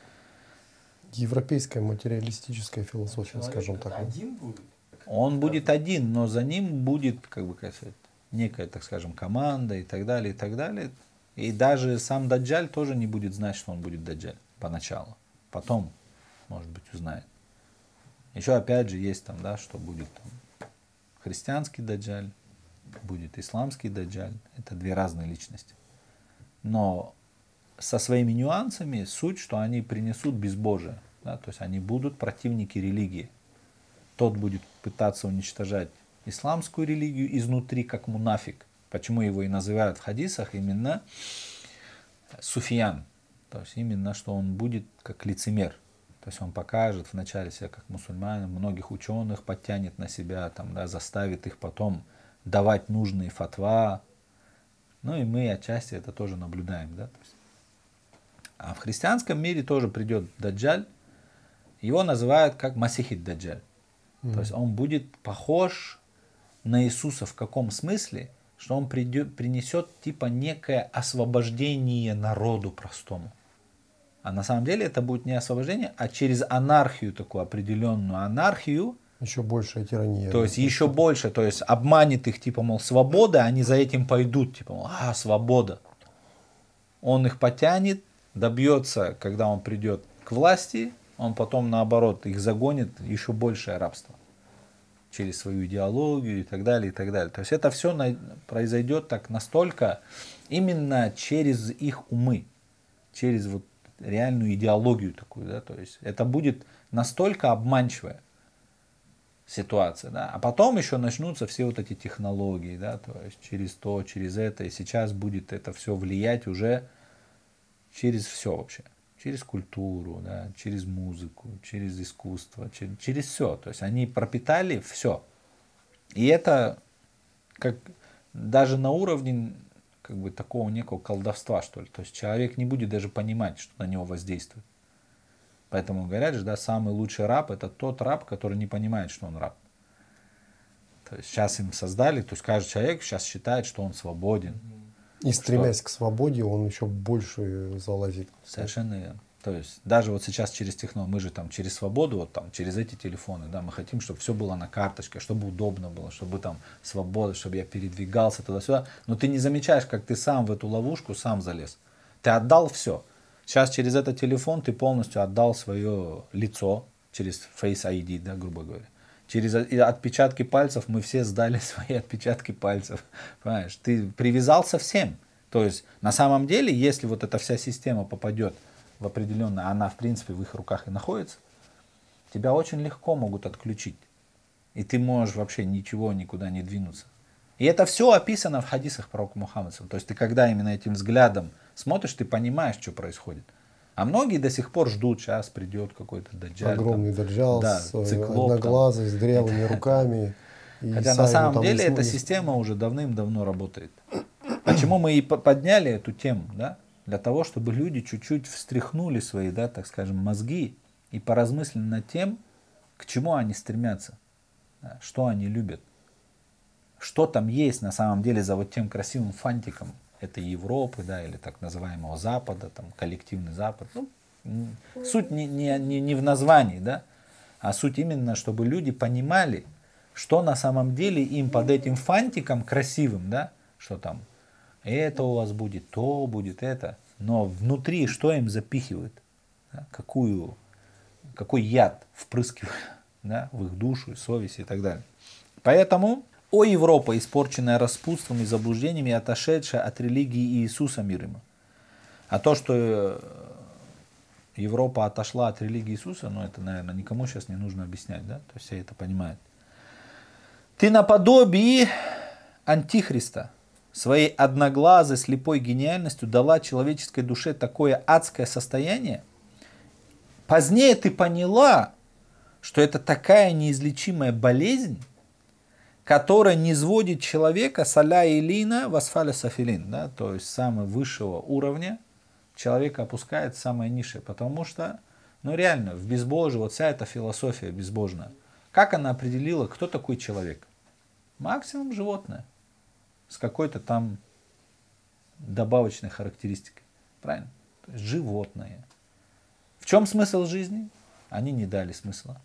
Европейская материалистическая философия, Человек скажем так. один будет? Он будет один, но за ним будет, как бы, как сказать, некая, так скажем, команда и так далее, и так далее. И даже сам Даджаль тоже не будет знать, что он будет Даджаль поначалу. Потом, может быть, узнает. Еще опять же есть там, да, что будет там, христианский Даджаль, будет исламский Даджаль. Это две разные личности. Но со своими нюансами суть, что они принесут безбожие. Да, то есть они будут противники религии. Тот будет пытаться уничтожать исламскую религию изнутри, как мунафик. Почему его и называют в хадисах именно суфиян. То есть именно, что он будет как лицемер. То есть он покажет вначале себя как мусульманин, многих ученых подтянет на себя, там, да, заставит их потом давать нужные фатва. Ну и мы отчасти это тоже наблюдаем. Да? А в христианском мире тоже придет Даджаль. Его называют как Масихид Даджаль. Mm-hmm. То есть он будет похож на Иисуса в каком смысле? Что он придет, принесет типа некое освобождение народу простому. А на самом деле это будет не освобождение, а через анархию, такую определенную анархию. Еще большая тирания. То есть еще больше, то есть обманет их, типа, мол, свобода, они за этим пойдут, типа, мол, а, свобода. Он их потянет, добьется, когда он придет к власти, он потом, наоборот, их загонит еще большее рабство. Через свою идеологию и так далее, и так далее. То есть это все на, произойдет так настолько именно через их умы, через вот реальную идеологию такую, да, то есть это будет настолько обманчивая ситуация, да, а потом еще начнутся все вот эти технологии, да, то есть через то, через это, и сейчас будет это все влиять уже через все вообще, через культуру, да, через музыку, через искусство, через, через все, то есть они пропитали все, и это как даже на уровне как бы такого некого колдовства, что ли, то есть человек не будет даже понимать, что на него воздействует. Поэтому говорят же, да, самый лучший раб — это тот раб, который не понимает, что он раб. То есть сейчас им создали, то есть каждый человек сейчас считает, что он свободен. И стремясь что... к свободе, он еще больше залазит. Совершенно верно. То есть даже вот сейчас через технологию, мы же там через свободу, вот там через эти телефоны, да, мы хотим, чтобы все было на карточке, чтобы удобно было, чтобы там свобода, чтобы я передвигался туда-сюда. Но ты не замечаешь, как ты сам в эту ловушку сам залез. Ты отдал все. Сейчас через этот телефон ты полностью отдал свое лицо, через Face ай ди, да, грубо говоря. Через отпечатки пальцев мы все сдали свои отпечатки пальцев. Понимаешь? Ты привязался всем. То есть на самом деле, если вот эта вся система попадет в определенное, она в принципе в их руках и находится, тебя очень легко могут отключить. И ты можешь вообще ничего, никуда не двинуться. И это все описано в хадисах пророка Мухаммада. То есть ты когда именно этим взглядом смотришь, ты понимаешь, что происходит. А многие до сих пор ждут, сейчас придет какой-то даджаль. Огромный там, даджал да, с циклоп, одноглазый, там. с дрявыми руками. И Хотя на самом там деле не эта смог- система уже давным-давно работает. Почему мы и подняли эту тему? Да? Для того, чтобы люди чуть-чуть встряхнули свои, да, так скажем, мозги и поразмыслили над тем, к чему они стремятся, да, что они любят. Что там есть на самом деле за вот тем красивым фантиком этой Европы, да, или так называемого Запада, там, коллективный Запад. Ну, суть не, не, не, не в названии, да, а суть именно, чтобы люди понимали, что на самом деле им под этим фантиком красивым, да, что там это у вас будет, то будет это, но внутри что им запихивают, да, какую, какой яд впрыскивают, да, в их душу, совесть и так далее. Поэтому «О Европа, испорченная распутством и заблуждениями, отошедшая от религии Иисуса мир ему». А то, что Европа отошла от религии Иисуса, ну это, наверное, никому сейчас не нужно объяснять, да, то есть все это понимают. «Ты наподобие Антихриста своей одноглазой слепой гениальностью дала человеческой душе такое адское состояние. Позднее ты поняла, что это такая неизлечимая болезнь, которая низводит человека с аля илина в асфаля сафилин, да, то есть самого высшего уровня человека опускает в самое низшее, потому что, ну реально, в безбожии, вот вся эта философия безбожная, как она определила, кто такой человек? Максимум животное, с какой-то там добавочной характеристикой, правильно? То есть животное. В чем смысл жизни? Они не дали смысла.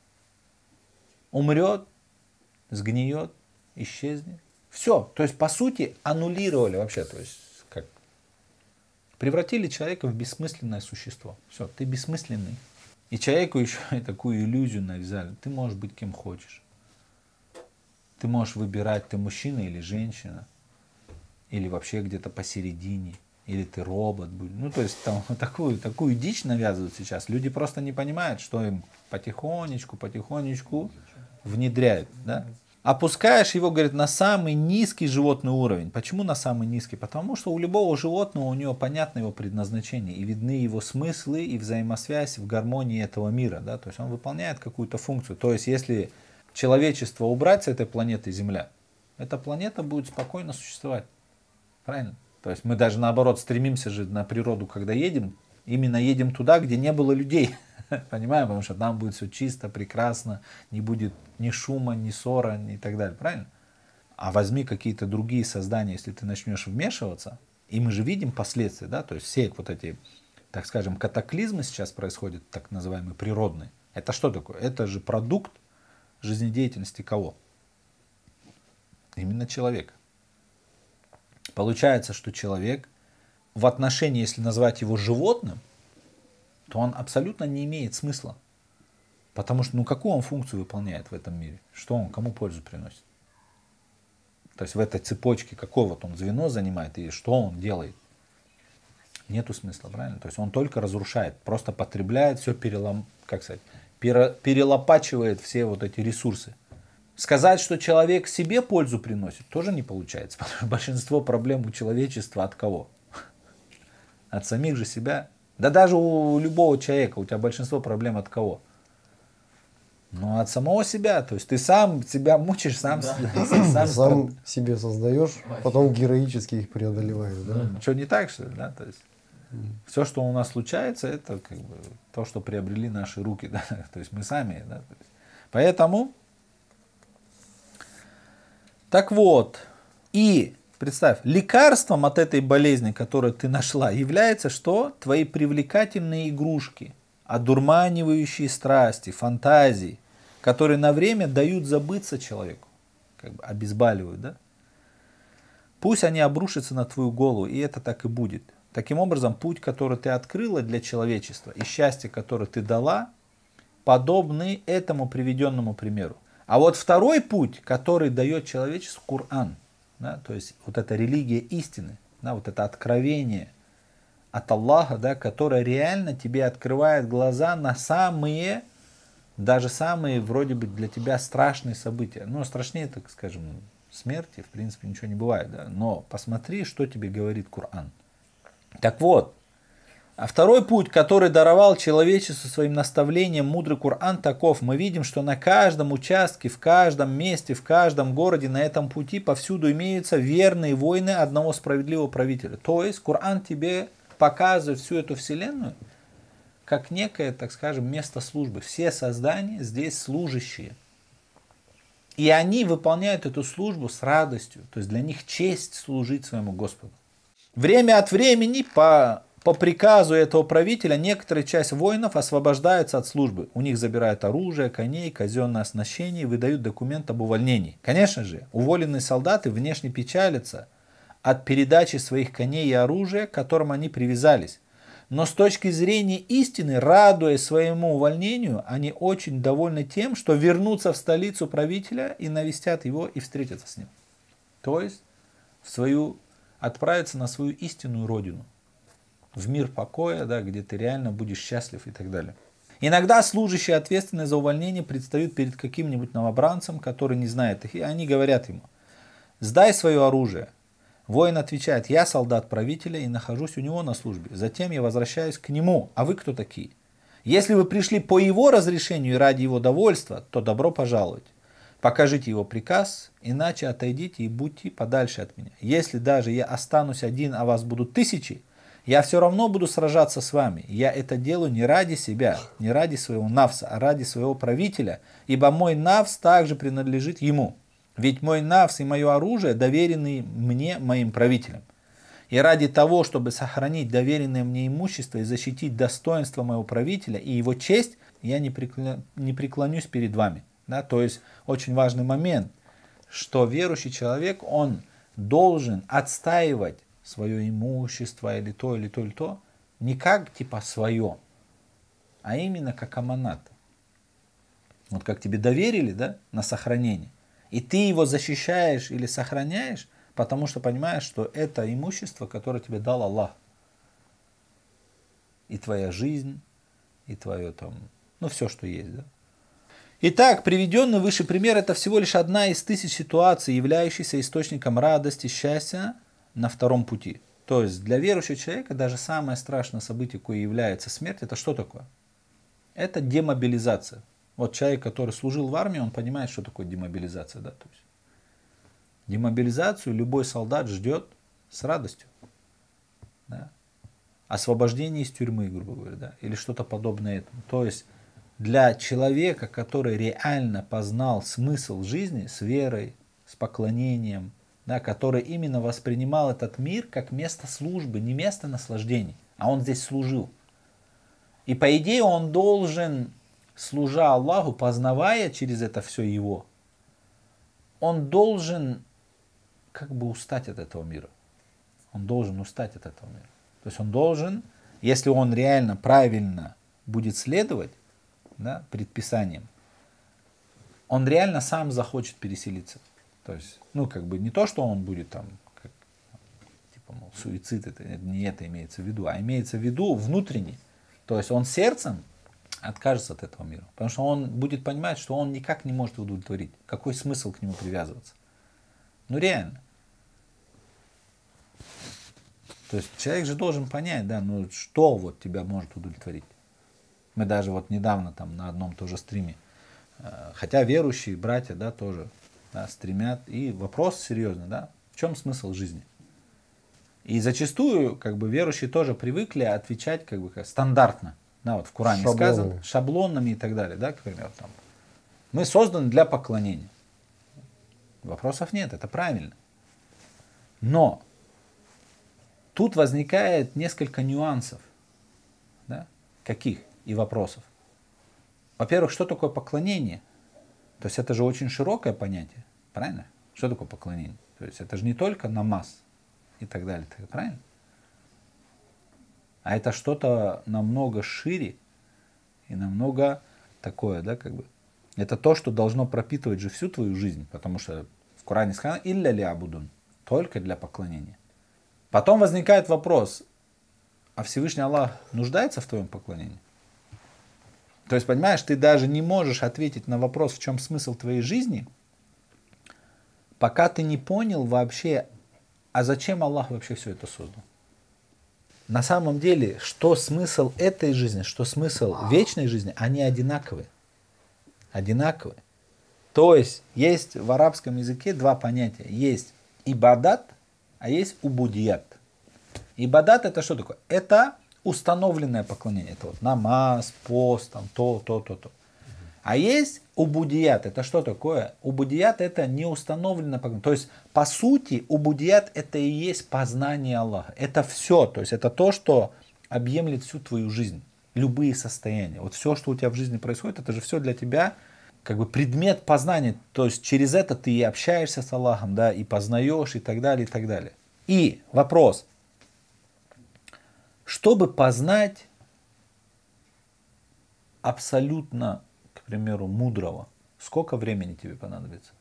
Умрет, сгниет, исчезнет. Все. То есть, по сути, аннулировали вообще. То есть, как? Превратили человека в бессмысленное существо. Все, ты бессмысленный. И человеку еще и такую иллюзию навязали. Ты можешь быть кем хочешь. Ты можешь выбирать, ты мужчина или женщина. Или вообще где-то посередине. Или ты робот. Ну, то есть, там такую, такую дичь навязывают сейчас. Люди просто не понимают, что им потихонечку, потихонечку внедряют, да? Опускаешь его, говорит, на самый низкий животный уровень. Почему на самый низкий? Потому что у любого животного, у него понятно его предназначение, и видны его смыслы и взаимосвязь в гармонии этого мира, да? То есть он выполняет какую-то функцию. То есть если человечество убрать с этой планеты Земля, эта планета будет спокойно существовать. Правильно? То есть мы даже наоборот стремимся же на природу, когда едем, именно едем туда, где не было людей. Понимаем, потому что там будет все чисто, прекрасно, не будет ни шума, ни ссора, ни так далее. Правильно? А возьми какие-то другие создания, если ты начнешь вмешиваться, и мы же видим последствия, да, то есть все вот эти, так скажем, катаклизмы сейчас происходят, так называемые природные. Это что такое? Это же продукт жизнедеятельности кого? Именно человека. Получается, что человек в отношении, если назвать его животным, то он абсолютно не имеет смысла. Потому что, ну, какую он функцию выполняет в этом мире? Что он, кому пользу приносит? То есть в этой цепочке какое вот он звено занимает и что он делает? Нету смысла, правильно? То есть он только разрушает, просто потребляет, все перелом, как сказать, пере, перелопачивает все вот эти ресурсы. Сказать, что человек себе пользу приносит, тоже не получается, потому что большинство проблем у человечества от кого? От самих же себя. Да даже у любого человека, у тебя большинство проблем от кого? Ну, от самого себя. То есть ты сам себя мучаешь, сам, Да. сам, сам, Сам себе создаешь, потом героически их преодолеваешь, да? Ну, что, не так, что ли? Да? То есть, все, что у нас случается, это как бы то, что приобрели наши руки. Да? То есть мы сами. Да? То есть, поэтому, так вот, и представь, лекарством от этой болезни, которую ты нашла, является что? Твои привлекательные игрушки, одурманивающие страсти, фантазии, которые на время дают забыться человеку, как бы обезболивают, да? Пусть они обрушатся на твою голову, и это так и будет. Таким образом, путь, который ты открыла для человечества, и счастье, которое ты дала, подобны этому приведенному примеру. А вот второй путь, который дает человечеству Коран, да, то есть вот эта религия истины, да, вот это откровение от Аллаха, да, которое реально тебе открывает глаза на самые, даже самые вроде бы для тебя страшные события. Ну, страшнее, так скажем, смерти, в принципе, ничего не бывает. Да? Но посмотри, что тебе говорит Коран. Так вот, а второй путь, который даровал человечеству своим наставлением мудрый Коран, таков. Мы видим, что на каждом участке, в каждом месте, в каждом городе, на этом пути повсюду имеются верные воины одного справедливого правителя. То есть Коран тебе показывает всю эту вселенную как некое, так скажем, место службы. Все создания здесь служащие. И они выполняют эту службу с радостью. То есть для них честь служить своему Господу. Время от времени по, по приказу этого правителя некоторая часть воинов освобождаются от службы. У них забирают оружие, коней, казенное оснащение и выдают документ об увольнении. Конечно же, уволенные солдаты внешне печалятся от передачи своих коней и оружия, к которым они привязались. Но с точки зрения истины, радуясь своему увольнению, они очень довольны тем, что вернутся в столицу правителя и навестят его и встретятся с ним. То есть в свою, отправиться на свою истинную родину, в мир покоя, да, где ты реально будешь счастлив и так далее. Иногда служащие, ответственные за увольнение, предстают перед каким-нибудь новобранцем, который не знает их, и они говорят ему: «Сдай свое оружие». Воин отвечает: «Я солдат правителя и нахожусь у него на службе. Затем я возвращаюсь к нему. А вы кто такие? Если вы пришли по его разрешению и ради его довольства, то добро пожаловать. Покажите его приказ, иначе отойдите и будьте подальше от меня. Если даже я останусь один, а вас будут тысячи, я все равно буду сражаться с вами. Я это делаю не ради себя, не ради своего навса, а ради своего правителя, ибо мой навс также принадлежит ему. Ведь мой навс и мое оружие доверены мне, моим правителям. И ради того, чтобы сохранить доверенное мне имущество и защитить достоинство моего правителя и его честь, я не, прекля... не преклонюсь перед вами». Да? То есть очень важный момент, что верующий человек, он должен отстаивать свое имущество или то, или то, или то, не как типа свое, а именно как аманат. Вот как тебе доверили, да, на сохранение. И ты его защищаешь или сохраняешь, потому что понимаешь, что это имущество, которое тебе дал Аллах. И твоя жизнь, и твое там, ну все, что есть. Да? Итак, приведенный выше пример — это всего лишь одна из тысяч ситуаций, являющихся источником радости, счастья на втором пути. То есть для верующего человека даже самое страшное событие, какое является смерть, это что такое? Это демобилизация. Вот человек, который служил в армии, он понимает, что такое демобилизация. Да? То есть демобилизацию любой солдат ждет с радостью. Да? Освобождение из тюрьмы, грубо говоря, да? Или что-то подобное этому. То есть для человека, который реально познал смысл жизни с верой, с поклонением, да, который именно воспринимал этот мир как место службы, не место наслаждений, а он здесь служил. И по идее он должен, служа Аллаху, познавая через это все его, он должен как бы устать от этого мира. Он должен устать от этого мира. То есть он должен, если он реально правильно будет следовать, да, предписаниям, он реально сам захочет переселиться. То есть, ну, как бы не то, что он будет там, как, типа, мол, суицид, это не это имеется в виду, а имеется в виду внутренний. То есть он сердцем откажется от этого мира. Потому что он будет понимать, что он никак не может удовлетворить. Какой смысл к нему привязываться? Ну реально. То есть человек же должен понять, да, ну что вот тебя может удовлетворить. Мы даже вот недавно там на одном тоже стриме, хотя верующие братья, да, тоже, да, стремят, и вопрос серьезный, да, в чем смысл жизни? И зачастую, как бы, верующие тоже привыкли отвечать, как бы, как стандартно, да, вот в Коране Шаблонами. сказано, шаблонами и так далее, да, к примеру, там, мы созданы для поклонения. Вопросов нет, это правильно. Но тут возникает несколько нюансов, да, каких и вопросов. Во-первых, что такое поклонение? То есть это же очень широкое понятие, правильно? Что такое поклонение? То есть это же не только намаз и так далее, правильно? А это что-то намного шире и намного такое, да, как бы. Это то, что должно пропитывать же всю твою жизнь, потому что в Коране сказано «илля ли абудун», только для поклонения. Потом возникает вопрос, а Всевышний Аллах нуждается в твоем поклонении? То есть, понимаешь, ты даже не можешь ответить на вопрос, в чем смысл твоей жизни, пока ты не понял вообще, а зачем Аллах вообще все это создал. На самом деле, что смысл этой жизни, что смысл вечной жизни, они одинаковые. Одинаковые. То есть, есть в арабском языке два понятия. Есть ибадат, а есть убудият. Ибадат это что такое? Это установленное поклонение. Это вот намаз, пост, там, то, то, то, то. А есть убудият. Это что такое? Убудият это неустановленное поклонение. То есть, по сути, убудият это и есть познание Аллаха. Это все. То есть, это то, что объемлет всю твою жизнь. Любые состояния. Вот все, что у тебя в жизни происходит, это же все для тебя как бы предмет познания. То есть, через это ты и общаешься с Аллахом, да, и познаешь, и так далее, и так далее. И вопрос. Чтобы познать абсолютно, к примеру, мудрого, сколько времени тебе понадобится?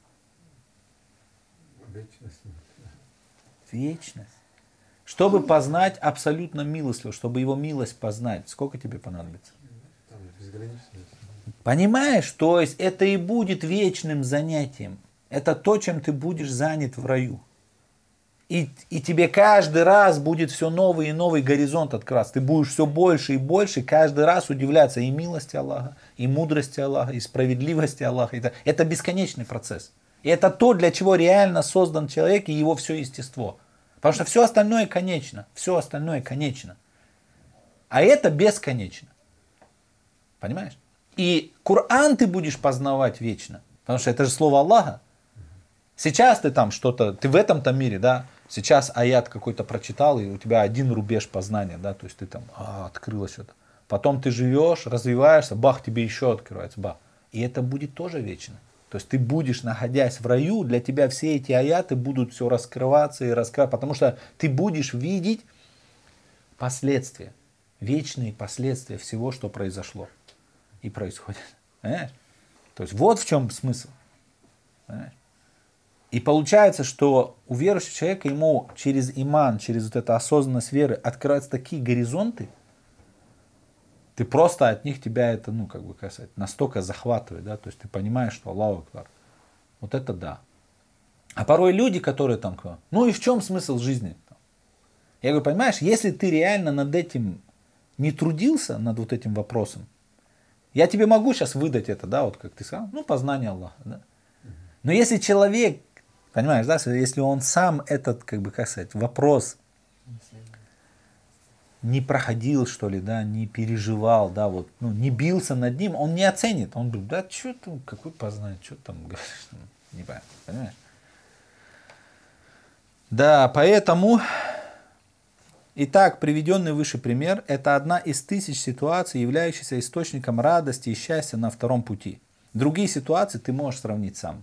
Вечность. Вечность. Чтобы познать абсолютно милостливого, чтобы его милость познать, сколько тебе понадобится? Там безграничность. Понимаешь, то есть это и будет вечным занятием. Это то, чем ты будешь занят в раю. И, и тебе каждый раз будет все новый и новый горизонт открываться. Ты будешь все больше и больше каждый раз удивляться и милости Аллаха, и мудрости Аллаха, и справедливости Аллаха. Это, это бесконечный процесс. И это то, для чего реально создан человек и его все естество. Потому что все остальное конечно. Все остальное конечно. А это бесконечно. Понимаешь? И Коран ты будешь познавать вечно. Потому что это же слово Аллаха. Сейчас ты там что-то, ты в этом-то мире, да, сейчас аят какой-то прочитал, и у тебя один рубеж познания, да, то есть ты там, а, открылось что-то. Потом ты живешь, развиваешься, бах, тебе еще открывается, бах. И это будет тоже вечно. То есть ты будешь, находясь в раю, для тебя все эти аяты будут все раскрываться и раскрываться, потому что ты будешь видеть последствия, вечные последствия всего, что произошло и происходит. Понимаешь? То есть вот в чем смысл. Понимаешь? И получается, что у верующего человека ему через иман, через вот эту осознанность веры открываются такие горизонты, ты просто от них тебя это, ну, как бы сказать, настолько захватывает, да, то есть ты понимаешь, что Аллаху Акбар. Вот это да. А порой люди, которые там, ну и в чем смысл жизни? Я говорю, понимаешь, если ты реально над этим не трудился, над вот этим вопросом, я тебе могу сейчас выдать это, да, вот как ты сказал, ну, познание Аллаха, да. Но если человек, понимаешь, да, если он сам этот, как бы, как сказать, вопрос не проходил, что ли, да, не переживал, да, вот, ну, не бился над ним, он не оценит. Он говорит, да, что там, какой познание, что там говоришь, не понятно, понимаешь? Да, поэтому, итак, приведенный выше пример, это одна из тысяч ситуаций, являющихся источником радости и счастья на втором пути. Другие ситуации ты можешь сравнить сам.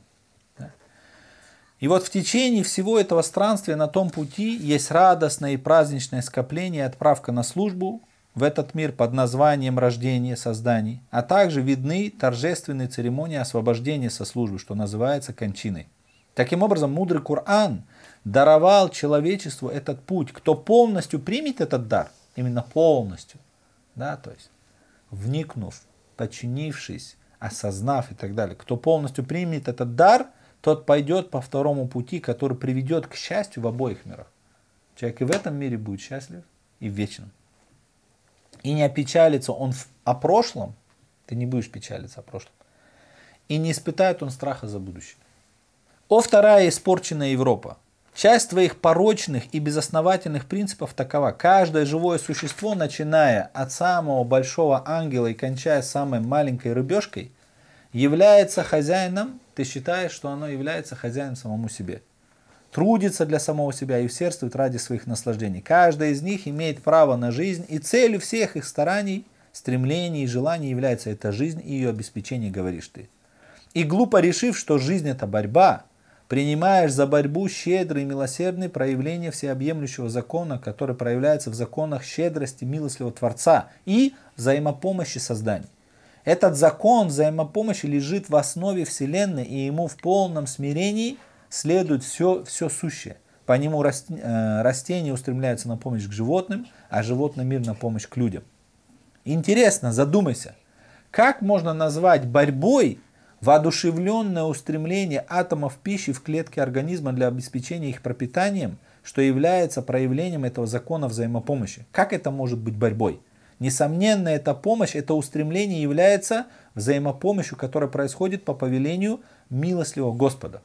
И вот в течение всего этого странствия на том пути есть радостное и праздничное скопление и отправка на службу в этот мир под названием рождения созданий, а также видны торжественные церемонии освобождения со службы, что называется кончиной. Таким образом, мудрый Коран даровал человечеству этот путь. Кто полностью примет этот дар, именно полностью, да, то есть вникнув, подчинившись, осознав и так далее, кто полностью примет этот дар, тот пойдет по второму пути, который приведет к счастью в обоих мирах. Человек и в этом мире будет счастлив, и в вечном. И не опечалится он в, о прошлом, ты не будешь печалиться о прошлом, и не испытает он страха за будущее. О, вторая испорченная Европа! Часть твоих порочных и безосновательных принципов такова. Каждое живое существо, начиная от самого большого ангела и кончая самой маленькой рыбешкой, является хозяином, ты считаешь, что оно является хозяином самому себе. Трудится для самого себя и усердствует ради своих наслаждений. Каждая из них имеет право на жизнь, и целью всех их стараний, стремлений и желаний является эта жизнь и ее обеспечение, говоришь ты. И глупо решив, что жизнь это борьба, принимаешь за борьбу щедрые и милосердные проявления всеобъемлющего закона, который проявляется в законах щедрости милостливого Творца и взаимопомощи созданий. Этот закон взаимопомощи лежит в основе Вселенной, и ему в полном смирении следует все, все сущее. По нему растения устремляются на помощь к животным, а животный мир на помощь к людям. Интересно, задумайся, как можно назвать борьбой воодушевленное устремление атомов пищи в клетке организма для обеспечения их пропитанием, что является проявлением этого закона взаимопомощи? Как это может быть борьбой? Несомненно, эта помощь, это устремление является взаимопомощью, которая происходит по повелению милостливого Господа.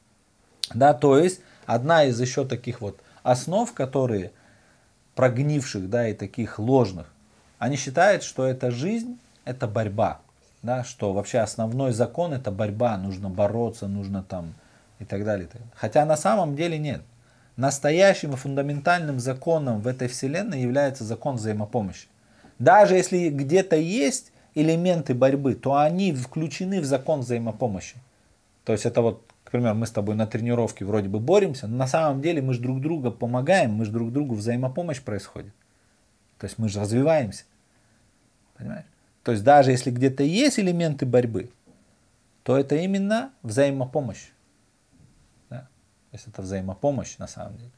Да, то есть, одна из еще таких вот основ, которые прогнивших, да, и таких ложных, они считают, что эта жизнь, это борьба. Да, что вообще основной закон это борьба, нужно бороться, нужно там и так далее. И так далее. Хотя на самом деле нет. Настоящим и фундаментальным законом в этой вселенной является закон взаимопомощи. Даже если где-то есть элементы борьбы, то они включены в закон взаимопомощи. То есть это вот, к примеру, мы с тобой на тренировке вроде бы боремся, но на самом деле мы же друг другу помогаем, мы же друг другу взаимопомощь происходит. То есть мы же развиваемся. Понимаешь? То есть даже если где-то есть элементы борьбы, то это именно взаимопомощь. Да? То есть это взаимопомощь на самом деле.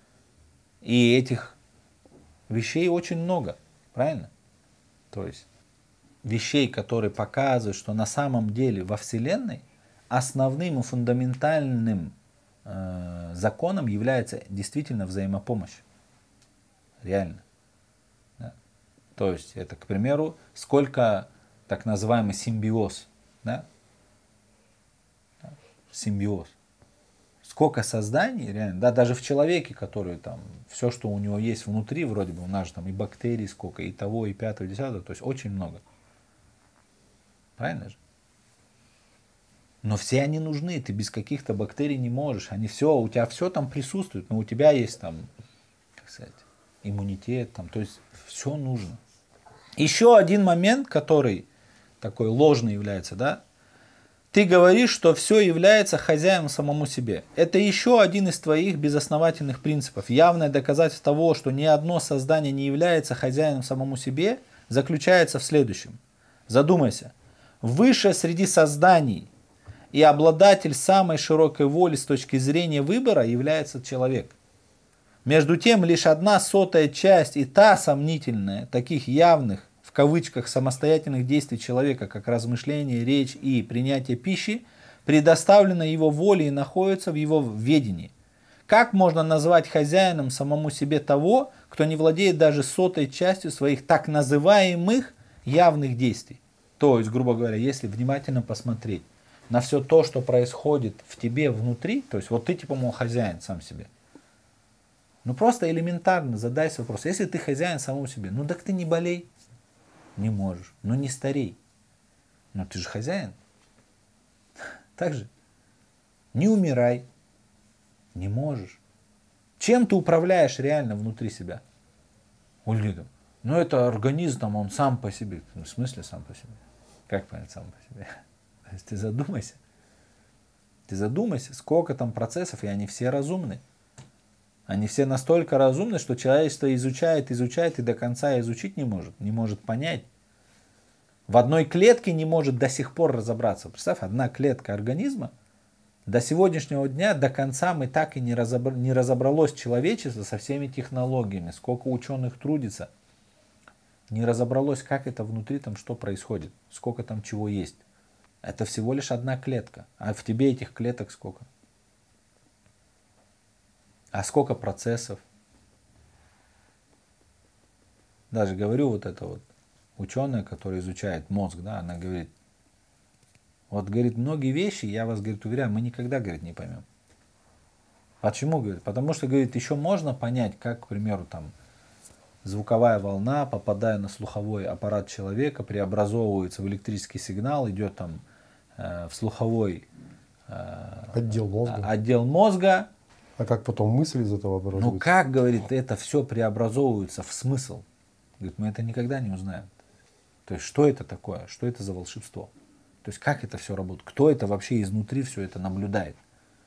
И этих вещей очень много, правильно? То есть вещей, которые показывают, что на самом деле во Вселенной основным и фундаментальным э, законом является действительно взаимопомощь. Реально. То есть это, к примеру, сколько так называемый симбиоз, да? Симбиоз. Сколько созданий, реально, да, даже в человеке, который там, все, что у него есть внутри, вроде бы, у нас же там и бактерий сколько, и того, и пятого, и десятого, то есть очень много. Правильно же? Но все они нужны, ты без каких-то бактерий не можешь, они все, у тебя все там присутствует, но у тебя есть там, как сказать, иммунитет, там, то есть все нужно. Еще один момент, который такой ложный является, да, ты говоришь, что все является хозяином самому себе. Это еще один из твоих безосновательных принципов. Явное доказательство того, что ни одно создание не является хозяином самому себе, заключается в следующем. Задумайся. Выше среди созданий и обладатель самой широкой воли с точки зрения выбора является человек. Между тем, лишь одна сотая часть и та сомнительная, таких явных, в кавычках, самостоятельных действий человека, как размышление, речь и принятие пищи, предоставлена его воле и находится в его ведении. Как можно назвать хозяином самому себе того, кто не владеет даже сотой частью своих так называемых явных действий? То есть, грубо говоря, если внимательно посмотреть на все то, что происходит в тебе внутри, то есть вот ты типа, мол, хозяин сам себе. Ну просто элементарно задайся вопрос. Если ты хозяин самому себе, ну так ты не болей. Не можешь. Ну не старей. Но ты же хозяин. Так же. Не умирай. Не можешь. Чем ты управляешь реально внутри себя? Ульдидом. Ну это организм, там, он сам по себе. Ну, в смысле сам по себе? Как понять сам по себе? То есть ты задумайся. Ты задумайся, сколько там процессов, и они все разумны. Они все настолько разумны, что человечество изучает, изучает и до конца изучить не может, не может понять. В одной клетке не может до сих пор разобраться. Представь, одна клетка организма, До сегодняшнего дня, до конца мы так и не, разобр... не разобралось человечество со всеми технологиями, сколько ученых трудится, не разобралось, как это внутри, там что происходит, сколько там чего есть. Это всего лишь одна клетка, а в тебе этих клеток сколько? А сколько процессов? Даже говорю, вот это вот ученая, которая изучает мозг, да, она говорит, вот, говорит, многие вещи, я вас, говорит, уверяю, мы никогда, говорит, не поймем. Почему, говорит? Потому что, говорит, еще можно понять, как, к примеру, там, звуковая волна, попадая на слуховой аппарат человека, преобразовывается в электрический сигнал, идет там э, в слуховой э, Отдел мозга. отдел мозга. А как потом мысль из этого образуется? Ну как, говорит, это все преобразовывается в смысл? Говорит, мы это никогда не узнаем. То есть, что это такое? Что это за волшебство? То есть, как это все работает? Кто это вообще изнутри все это наблюдает?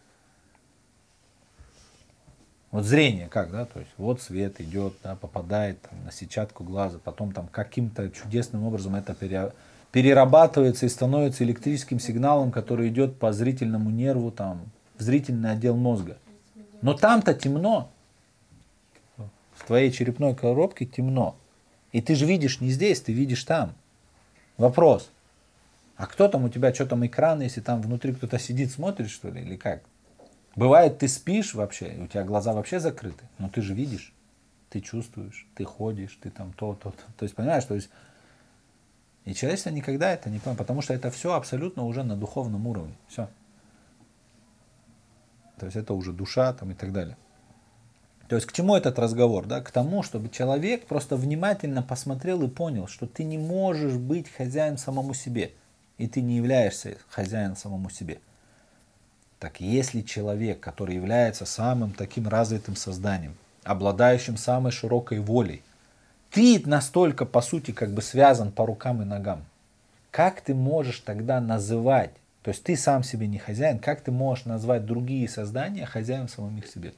Вот зрение как, да? То есть, вот свет идет, да, попадает там, на сетчатку глаза, потом там каким-то чудесным образом это пере, перерабатывается и становится электрическим сигналом, который идет по зрительному нерву, там, в зрительный отдел мозга. Но там-то темно. В твоей черепной коробке темно. И ты же видишь не здесь, ты видишь там. Вопрос. А кто там у тебя, что там экран, если там внутри кто-то сидит, смотрит, что ли, или как? Бывает, ты спишь вообще, и у тебя глаза вообще закрыты, но ты же видишь, ты чувствуешь, ты ходишь, ты там то, то, то. То есть, понимаешь, то есть, и человечество никогда это не поймет, потому что это все абсолютно уже на духовном уровне. Все. То есть, это уже душа там и так далее. То есть, к чему этот разговор? Да? К тому, чтобы человек просто внимательно посмотрел и понял, что ты не можешь быть хозяином самому себе. И ты не являешься хозяином самому себе. Так если человек, который является самым таким развитым созданием, обладающим самой широкой волей, ты настолько, по сути, как бы связан по рукам и ногам, как ты можешь тогда называть, то есть ты сам себе не хозяин, как ты можешь назвать другие создания хозяином самих себе?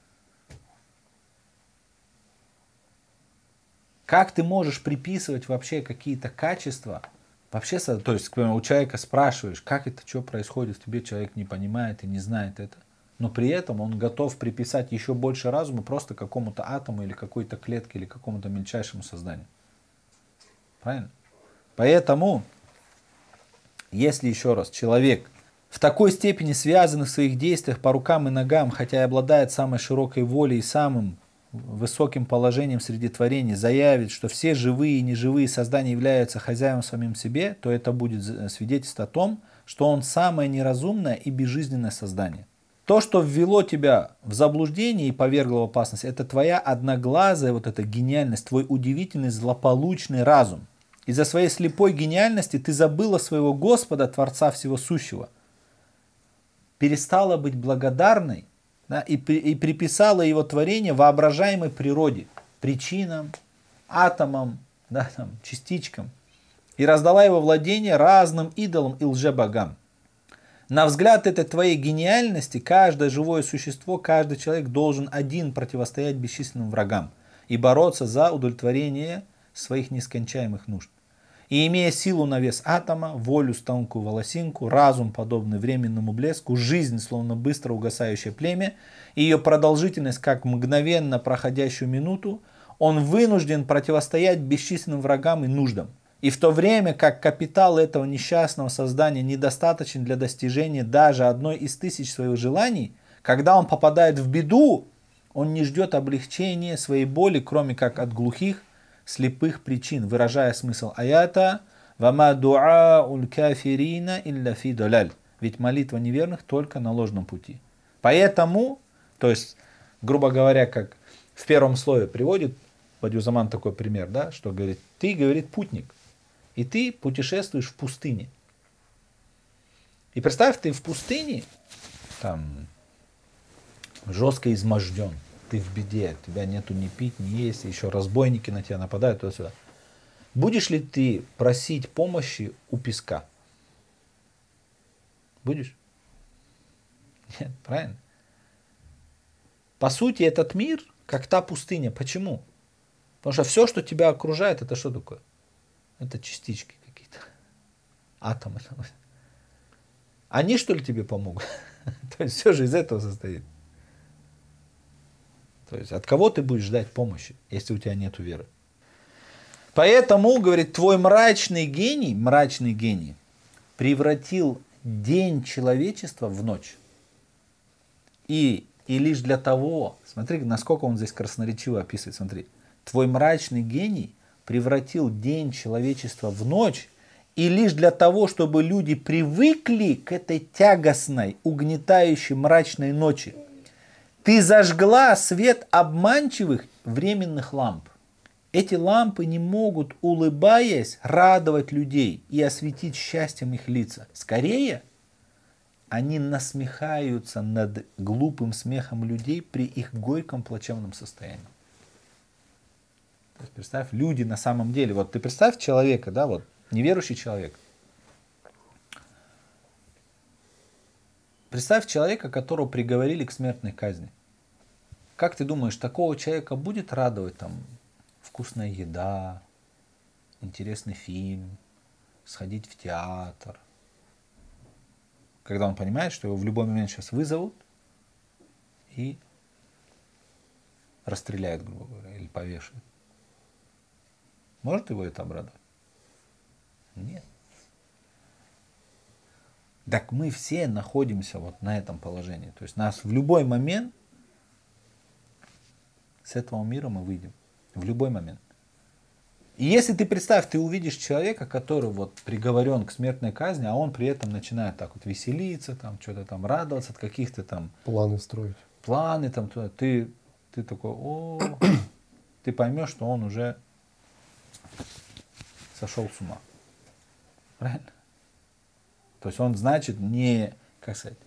Как ты можешь приписывать вообще какие-то качества? Вообще, то есть, к примеру, у человека спрашиваешь, как это, что происходит в тебе, человек не понимает и не знает это. Но при этом он готов приписать еще больше разума просто какому-то атому или какой-то клетке или какому-то мельчайшему созданию. Правильно? Поэтому, если еще раз, человек в такой степени связан в своих действиях по рукам и ногам, хотя и обладает самой широкой волей и самым высоким положением среди творений, заявит, что все живые и неживые создания являются хозяином самим себе, то это будет свидетельство о том, что он самое неразумное и безжизненное создание. То, что ввело тебя в заблуждение и повергло в опасность, это твоя одноглазая вот эта гениальность, твой удивительный злополучный разум. Из-за своей слепой гениальности ты забыла своего Господа, Творца всего сущего. Перестала быть благодарной, да, и, и приписала его творение воображаемой природе, причинам, атомам, да, там, частичкам, и раздала его владение разным идолам и лжебогам. На взгляд этой твоей гениальности, каждое живое существо, каждый человек должен один противостоять бесчисленным врагам и бороться за удовлетворение своих нескончаемых нужд. И имея силу на вес атома, волю с тонкую волосинку, разум, подобный временному блеску, жизнь, словно быстро угасающее племя, и ее продолжительность, как мгновенно проходящую минуту, он вынужден противостоять бесчисленным врагам и нуждам. И в то время, как капитал этого несчастного создания недостаточен для достижения даже одной из тысяч своих желаний, когда он попадает в беду, он не ждет облегчения своей боли, кроме как от глухих, слепых причин, выражая смысл аята «Вама дуа'уль кафирина илля фи даляль». Ведь молитва неверных только на ложном пути. Поэтому, то есть, грубо говоря, как в первом слове приводит Бадиузаман такой пример, да, что говорит, ты, говорит, путник, и ты путешествуешь в пустыне. И представь, ты в пустыне, там, жестко изможден. Ты в беде, у тебя нету ни пить, ни есть, еще разбойники на тебя нападают туда-сюда. Будешь ли ты просить помощи у песка? Будешь? Нет, правильно? По сути, этот мир, как та пустыня. Почему? Потому что все, что тебя окружает, это что такое? Это частички какие-то. Атомы. Они, что ли, тебе помогут? То есть все же из этого состоит. То есть от кого ты будешь ждать помощи, если у тебя нет веры? Поэтому, говорит, твой мрачный гений, мрачный гений, превратил день человечества в ночь. И, и лишь для того, смотри, насколько он здесь красноречиво описывает, смотри. Твой мрачный гений превратил день человечества в ночь, и лишь для того, чтобы люди привыкли к этой тягостной, угнетающей мрачной ночи, ты зажгла свет обманчивых временных ламп. Эти лампы не могут, улыбаясь, радовать людей и осветить счастьем их лица. Скорее, они насмехаются над глупым смехом людей при их горьком плачевном состоянии. То есть, представь, люди на самом деле, вот ты представь человека, да, вот, неверующий человек. Представь человека, которого приговорили к смертной казни. Как ты думаешь, такого человека будет радовать там вкусная еда, интересный фильм, сходить в театр? Когда он понимает, что его в любой момент сейчас вызовут и расстреляют, грубо говоря, или повешают. Может его это обрадовать? Нет. Так мы все находимся вот на этом положении. То есть нас в любой момент с этого мира мы выйдем. В любой момент. И если ты, представь, ты увидишь человека, который вот приговорен к смертной казни, а он при этом начинает так вот веселиться, там, что-то там радоваться от каких-то там... Планы строить. Планы там, ты, ты такой, о, ты поймешь, что он уже сошел с ума. Правильно? То есть он, значит, не, как сказать,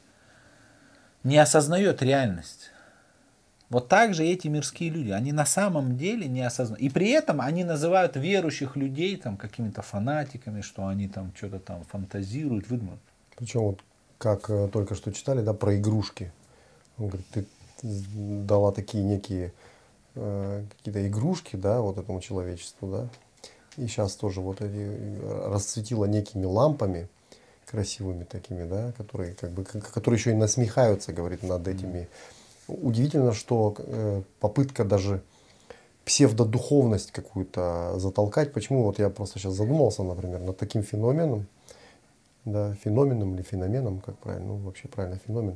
не осознает реальность. Вот так же эти мирские люди, они на самом деле не осознают. И при этом они называют верующих людей там какими-то фанатиками, что они там что-то там фантазируют, выдумывают. Причем вот как э, только что читали, да, про игрушки. Он говорит, ты дала такие некие э, какие-то игрушки, да, вот этому человечеству, да. И сейчас тоже вот эти расцветила некими лампами красивыми такими, да, которые как бы, которые еще и насмехаются, говорит, над этими. Удивительно, что э, попытка даже псевдодуховность какую-то затолкать. Почему? Вот я просто сейчас задумался, например, над таким феноменом, да, феноменом или феноменом, как правильно, ну вообще правильно, феномен.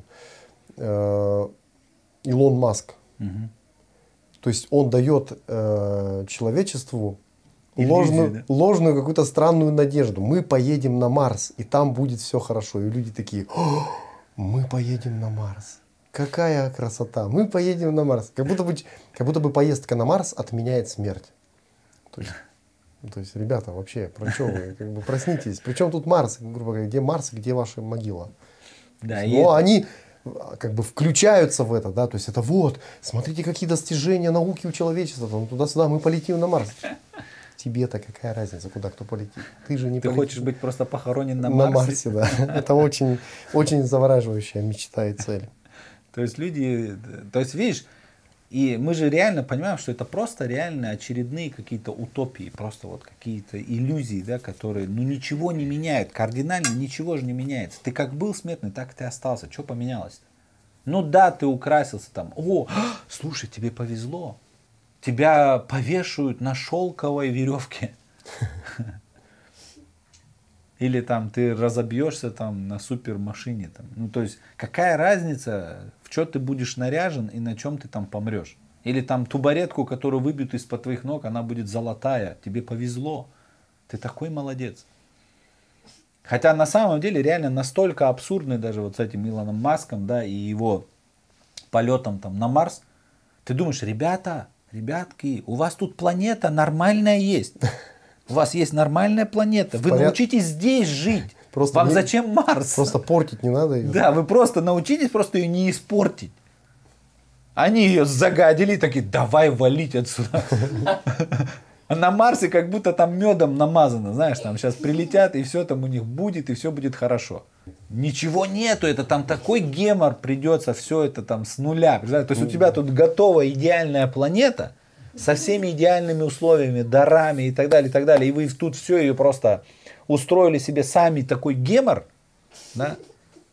Э, Илон Маск. Угу. То есть он дает э, человечеству ложную, да? ложную какую-то странную надежду. Мы поедем на Марс, и там будет все хорошо. И люди такие, мы поедем на Марс. Какая красота! Мы поедем на Марс. Как будто бы, как будто бы поездка на Марс отменяет смерть. То есть, то есть ребята, вообще, про что вы? Как бы проснитесь. Причем тут Марс? Грубо говоря, где Марс, где ваша могила? Да, есть, но они как бы включаются в это, да, то есть это вот, смотрите, какие достижения науки у человечества, там туда-сюда, мы полетим на Марс. Тебе-то какая разница, куда кто полетит? Ты же не Ты полетишь. хочешь быть просто похоронен на На Марсе? Марсе, да. Это очень, очень завораживающая мечта и цель. То есть люди, то есть видишь, и мы же реально понимаем, что это просто реально очередные какие-то утопии, просто вот какие-то иллюзии, да, которые, ну, ничего не меняют, кардинально ничего же не меняется. Ты как был смертный, так и ты остался. Что поменялось? Ну да, ты украсился там. О, слушай, тебе повезло. Тебя повешают на шелковой веревке. Или там ты разобьешься там на супермашине. Там. Ну, то есть, какая разница, в что ты будешь наряжен и на чем ты там помрешь? Или там тубаретку, которую выбьют из-под твоих ног, она будет золотая. Тебе повезло. Ты такой молодец. Хотя на самом деле реально настолько абсурдный даже вот с этим Илоном Маском, да, и его полетом там на Марс. Ты думаешь, ребята, ребятки, у вас тут планета нормальная есть. У вас есть нормальная планета. Вы Поряд... научитесь здесь жить. Просто Вам не... зачем Марс? Просто портить не надо ее. Да, вы просто научитесь просто ее не испортить. Они ее загадили и такие, давай валить отсюда. А на Марсе как будто там медом намазано. Знаешь, там сейчас прилетят, и все там у них будет, и все будет хорошо. Ничего нету, это там такой гемор придется, все это там с нуля. То есть у тебя тут готова идеальная планета, со всеми идеальными условиями, дарами и так далее, и так далее. И вы тут все ее просто устроили себе сами такой гемор, да?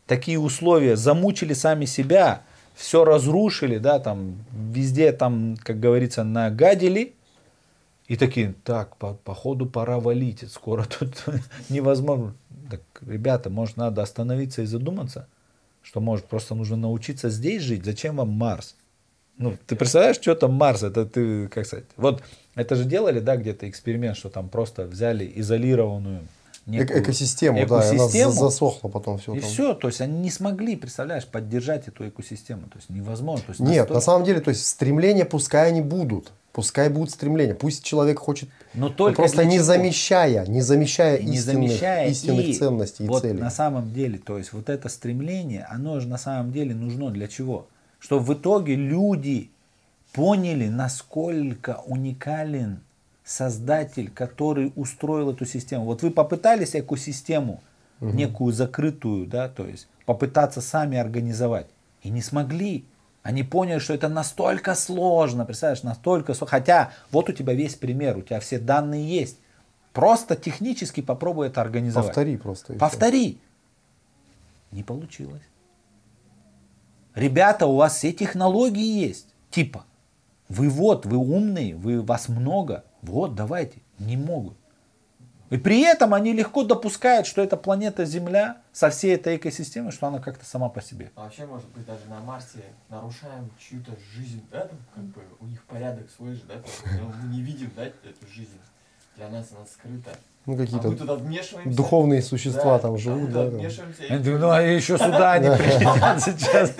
такие условия, замучили сами себя, все разрушили, да, там, везде, там, как говорится, нагадили, и такие, так, по, походу пора валить, скоро тут невозможно. Так, ребята, может, надо остановиться и задуматься, что, может, просто нужно научиться здесь жить, зачем вам Марс? Ну, ты представляешь, что там Марс, это ты, как сказать, вот, это же делали, да, где-то эксперимент, что там просто взяли изолированную некую экосистему, экосистему, да, она засохла потом все. И там. все, то есть они не смогли, представляешь, поддержать эту экосистему, то есть невозможно. То есть Нет, настолько... на самом деле, то есть стремления пускай они будут, пускай будут стремления, пусть человек хочет, но только просто не чего? замещая, не замещая И не истинных, замещая истинных и ценностей и вот целей. на самом деле, то есть вот это стремление, оно же на самом деле нужно для чего? Что в итоге люди поняли, насколько уникален создатель, который устроил эту систему. Вот вы попытались экосистему, угу. некую закрытую, да, то есть попытаться сами организовать, и не смогли. Они поняли, что это настолько сложно, представляешь, настолько сложно. Хотя вот у тебя весь пример, у тебя все данные есть. Просто технически попробуй это организовать. Повтори просто. Повтори. Не получилось. Ребята, у вас все технологии есть. Типа, вы вот, вы умные, вы, вас много. Вот, давайте. Не могут. И при этом они легко допускают, что эта планета Земля со всей этой экосистемой, что она как-то сама по себе. А вообще, может быть, даже на Марсе нарушаем чью-то жизнь, да, там, как бы, у них порядок свой же, да, там, но мы не видим, да, эту жизнь. Для нас она скрыта. Ну, А мы какие-то туда вмешиваемся. духовные существа Да, там живут, мы туда да. да. вмешиваемся. Я думаю, ну а еще сюда не прилетят сейчас.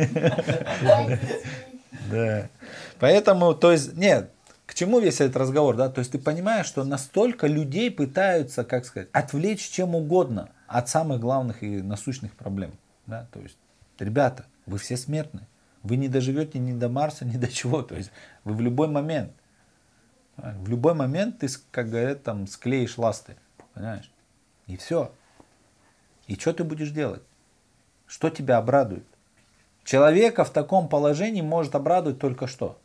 Да. Поэтому, то есть, нет, к чему весь этот разговор, да? То есть ты понимаешь, что настолько людей пытаются, как сказать, отвлечь чем угодно от самых главных и насущных проблем, да? То есть, ребята, вы все смертны, вы не доживете ни до Марса, ни до чего, то есть вы в любой момент, в любой момент ты, как говорят, там склеишь ласты, понимаешь? И все. И что ты будешь делать? Что тебя обрадует? Человека в таком положении может обрадовать только что?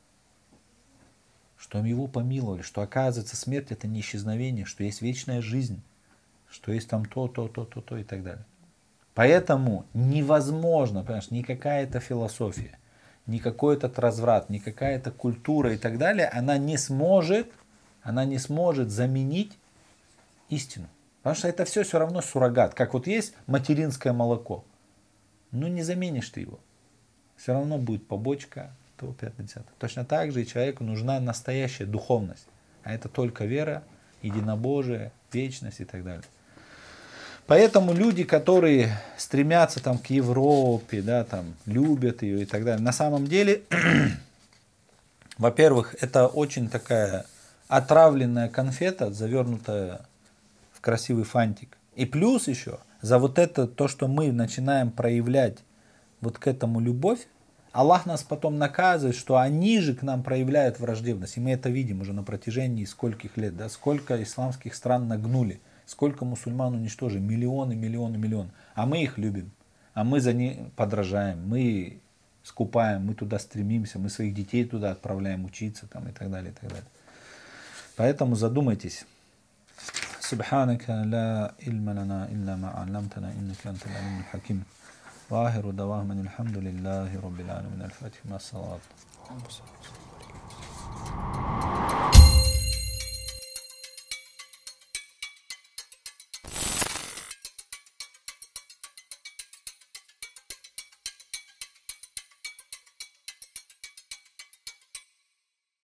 Что его помиловали, что оказывается смерть это не исчезновение, что есть вечная жизнь, что есть там то, то, то, то, то и так далее. Поэтому невозможно, понимаешь, ни какая-то философия, ни какой-то разврат, ни какая-то культура и так далее, она не сможет, она не сможет заменить истину. Потому что это все все равно суррогат. Как вот есть материнское молоко. Ну не заменишь ты его. Все равно будет побочка, то, пятое, десятое. Точно так же и человеку нужна настоящая духовность. А это только вера, единобожие, вечность и так далее. Поэтому люди, которые стремятся там, к Европе, да, там, любят ее и так далее, на самом деле, во-первых, это очень такая отравленная конфета, завернутая в красивый фантик. И плюс еще, за вот это, то, что мы начинаем проявлять вот к этому любовь, Аллах нас потом наказывает, что они же к нам проявляют враждебность. И мы это видим уже на протяжении скольких лет, да, сколько исламских стран нагнули. Сколько мусульман уничтожили? Миллионы, миллионы, миллионы. А мы их любим. А мы за них подражаем. Мы скупаем, мы туда стремимся. Мы своих детей туда отправляем учиться там, и так далее, и так далее. Поэтому задумайтесь. Субханака ла ильма лана илля ма алламтана иннака антал алимул хаким. Ва ахиру давахум анил хамдулиллахи раббил аламин. Аль-Фатиха ма ас-салат.